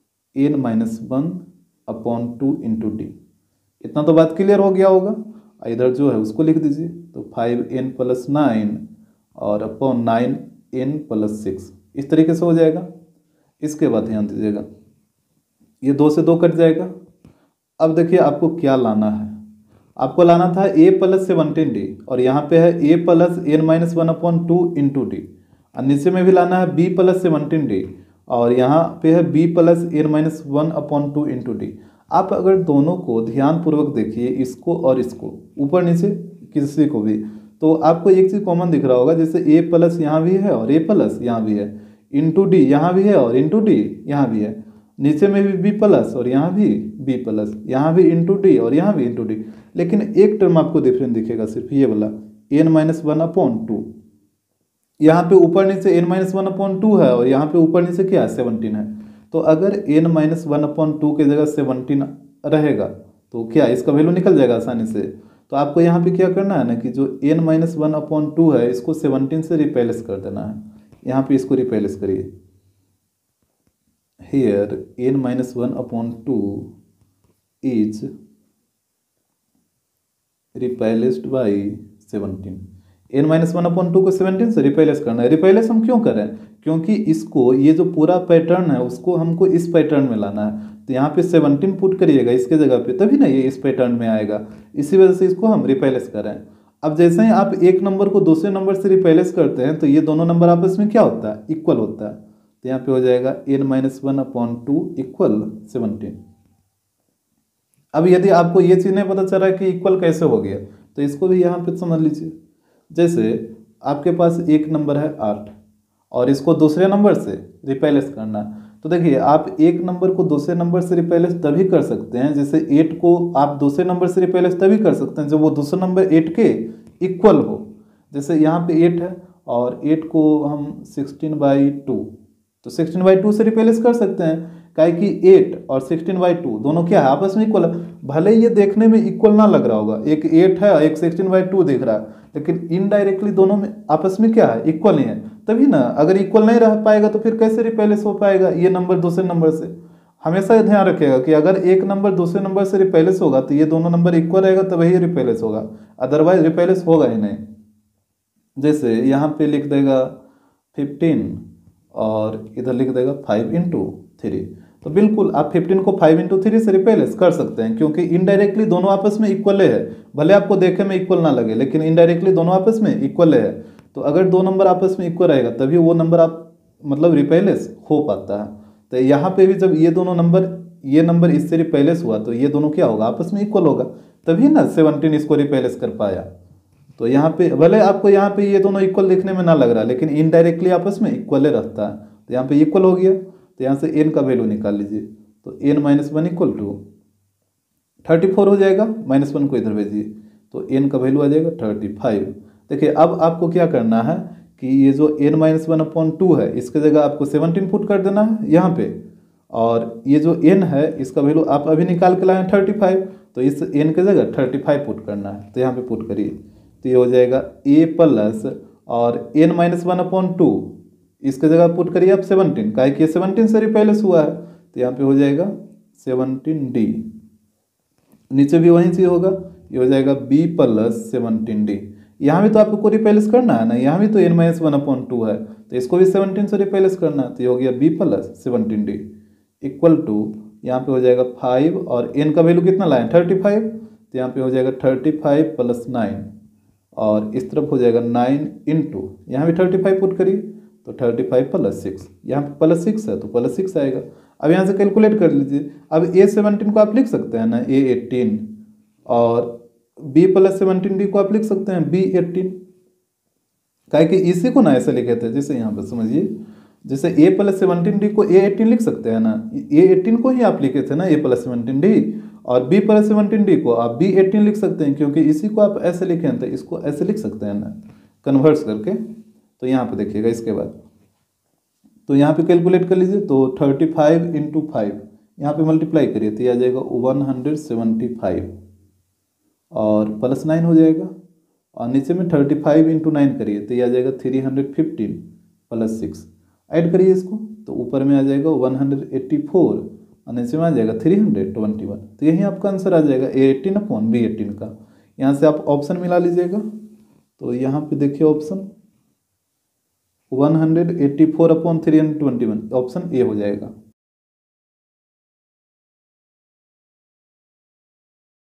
n-1 upon 2 into D. इतना तो बात क्लियर हो गया होगा। इधर जो है उसको लिख दीजिए, तो 5n + 9 और अपॉन 9n + 6, इस तरीके से हो जाएगा। इसके बाद ध्यान दीजिएगा ये 2 से 2 कट जाएगा। अब देखिए आपको क्या लाना है, आपको लाना था A + 17D, और यहाँ पे है A + n-1 upon 2 into D, और नीचे में भी लाना है B + 17D, और यहाँ पे है B + n-1 upon 2 into D. आप अगर दोनों को ध्यानपूर्वक देखिए, इसको और इसको, ऊपर नीचे किसी को भी, तो आपको एक चीज़ कॉमन दिख रहा होगा, जैसे A+ यहाँ भी है और A+ यहाँ भी है, इंटू डी यहाँ भी है और इंटू डी यहाँ भी है। नीचे में भी बी प्लस और यहाँ भी बी प्लस, यहाँ भी इंटू डी और यहाँ भी इंटू डी, लेकिन एक टर्म आपको डिफरेंट दिखेगा सिर्फ ये वाला n-1/2। यहाँ पे ऊपर नीचे n-1/2 है और यहाँ पे ऊपर नीचे क्या है 17 है। तो अगर n-1/2 की जगह 17 रहेगा तो क्या इसका वैल्यू निकल जाएगा आसानी से। तो आपको यहाँ पे क्या करना है ना कि जो n-1/2 है इसको 17 से रिप्लेस कर देना है। यहाँ पे इसको रिप्लेस करिए, here n-1/2 is replaced by 17। n-1/2 को 17 से रिप्लेस करना है। रिप्लेस हम क्यों कर रहे हैं, क्योंकि इसको ये जो पूरा पैटर्न है उसको हमको इस पैटर्न में लाना है। तो यहाँ पे 17 पुट करिएगा इसके जगह पे, तभी ना ये इस पैटर्न में आएगा, इसी वजह से इसको हम रिप्लेस कर रहे हैं। अब जैसे ही आप एक नंबर को दूसरे नंबर से रिप्लेस करते हैं तो ये दोनों नंबर आपस में क्या होता है, इक्वल होता है। तो यहाँ पे हो जाएगा n-1/2 इक्वल 17। अब यदि आपको ये चीज़ नहीं पता चल रहा है कि इक्वल कैसे हो गया तो इसको भी यहाँ पे समझ लीजिए। जैसे आपके पास एक नंबर है 8 और इसको दूसरे नंबर से रिप्लेस करना है, तो देखिए आप एक नंबर को दूसरे नंबर से रिप्लेस तभी कर सकते हैं, जैसे 8 को आप दूसरे नंबर से रिप्लेस तभी कर सकते हैं जब वो दूसरा नंबर 8 के इक्वल हो। जैसे यहाँ पे 8 है और 8 को हम 16/2, तो 16/2 से रिप्लेस कर सकते हैं, काहे कि 8 और 16/2 दोनों क्या है आपस में इक्वल है। भले ये देखने में इक्वल ना लग रहा होगा, एक 8 है और एक 16/2 दिख रहा है, लेकिन इनडायरेक्टली दोनों में आपस में क्या है, इक्वल ही है। तभी ना, अगर इक्वल नहीं रह पाएगा तो फिर कैसे रिप्लेस हो पाएगा ये नंबर दूसरे नंबर से। हमेशा ये ध्यान रखिएगा कि अगर एक नंबर दूसरे नंबर से रिप्लेस होगा तो ये दोनों नंबर इक्वल रहेगा तब ही रिप्लेस होगा, अदरवाइज रिप्लेस होगा ही नहीं। जैसे यहाँ पे लिख देगा 15 और इधर लिख देगा 5/3, तो बिल्कुल आप 15 को 5/3 से रिप्लेस कर सकते हैं, क्योंकि इनडायरेक्टली दोनों आपस में इक्वल है। भले आपको देखे में इक्वल ना लगे लेकिन इनडायरेक्टली दोनों आपस में इक्वल है। तो अगर दो नंबर आपस में इक्वल रहेगा तभी वो नंबर आप मतलब रिप्लेस हो पाता है। तो यहाँ पे भी जब ये दोनों नंबर, ये नंबर इससे रिप्लेस हुआ तो ये दोनों क्या होगा, आपस में इक्वल होगा, तभी ना 17 इसको रिप्लेस कर पाया। तो यहाँ पे भले आपको यहाँ पे ये दोनों इक्वल दिखने में ना लग रहा, लेकिन इनडायरेक्टली आपस में इक्वल रहता है। तो यहाँ पे इक्वल हो गया, तो यहाँ से n का वैल्यू निकाल लीजिए, तो n-1 इक्वल टू 34 हो जाएगा। -1 को इधर भेजिए तो n का वैल्यू आ जाएगा 35। देखिए अब आपको क्या करना है कि ये जो n-1/2 है इसके जगह आपको 17 पुट कर देना है यहाँ पे, और ये जो n है इसका वैल्यू आप अभी निकाल के लाए 35, तो इस n के जगह 35 पुट करना है। तो यहाँ पे पुट करिए तो ये हो जाएगा a प्लस और n-1/2 इसके जगह पुट करिए आप 17, काहे कि 17 से रिप्लेस हुआ है। तो यहाँ पे हो जाएगा 17d, नीचे भी वही चीज़ होगा, ये हो जाएगा b प्लस 17d। यहाँ भी तो आपको रिप्लेस करना है ना, यहाँ भी तो n-1/2 है, तो इसको भी 17 से रिप्लेस करना है। तो ये हो गया b plus 17d equal to, यहाँ पे हो जाएगा 5 और n का वैल्यू कितना लाए 35, तो यहाँ पे हो जाएगा 35 + 9 और इस तरफ हो जाएगा 9 इंटू, यहाँ भी 35 पुट करिए तो 35 + 6, यहाँ पे +6 है तो +6 आएगा। अब यहाँ से कैलकुलेट कर लीजिए। अब a17 को आप लिख सकते हैं ना a18 और b + 17d को आप लिख सकते हैं b18, काहे कि इसी को ना ऐसे लिखे थे, जैसे यहाँ पर समझिए, जैसे a + 17d को a18 लिख सकते हैं ना, a18 को ही आप लिखे थे ना a + 17d, और b + 17d को आप b18 लिख सकते हैं, क्योंकि इसी को आप ऐसे लिखे हैं तो इसको ऐसे लिख सकते हैं ना कन्वर्ट्स करके। तो यहाँ पे देखिएगा इसके बाद, तो यहाँ पे कैलकुलेट कर लीजिए, तो 35 × 5 यहाँ पे मल्टीप्लाई करिए तो ये आ जाएगा 175 और +9 हो जाएगा, और नीचे में 35 × 9 करिए तो ये आ जाएगा 315 + 6, ऐड करिए इसको तो ऊपर में आ जाएगा 184 और नीचे में आ जाएगा 321। तो यही आपका आंसर आ जाएगा a18/b18 का। यहाँ से आप ऑप्शन मिला लीजिएगा, तो यहाँ पे देखिए ऑप्शन 184/321 ऑप्शन ए हो जाएगा।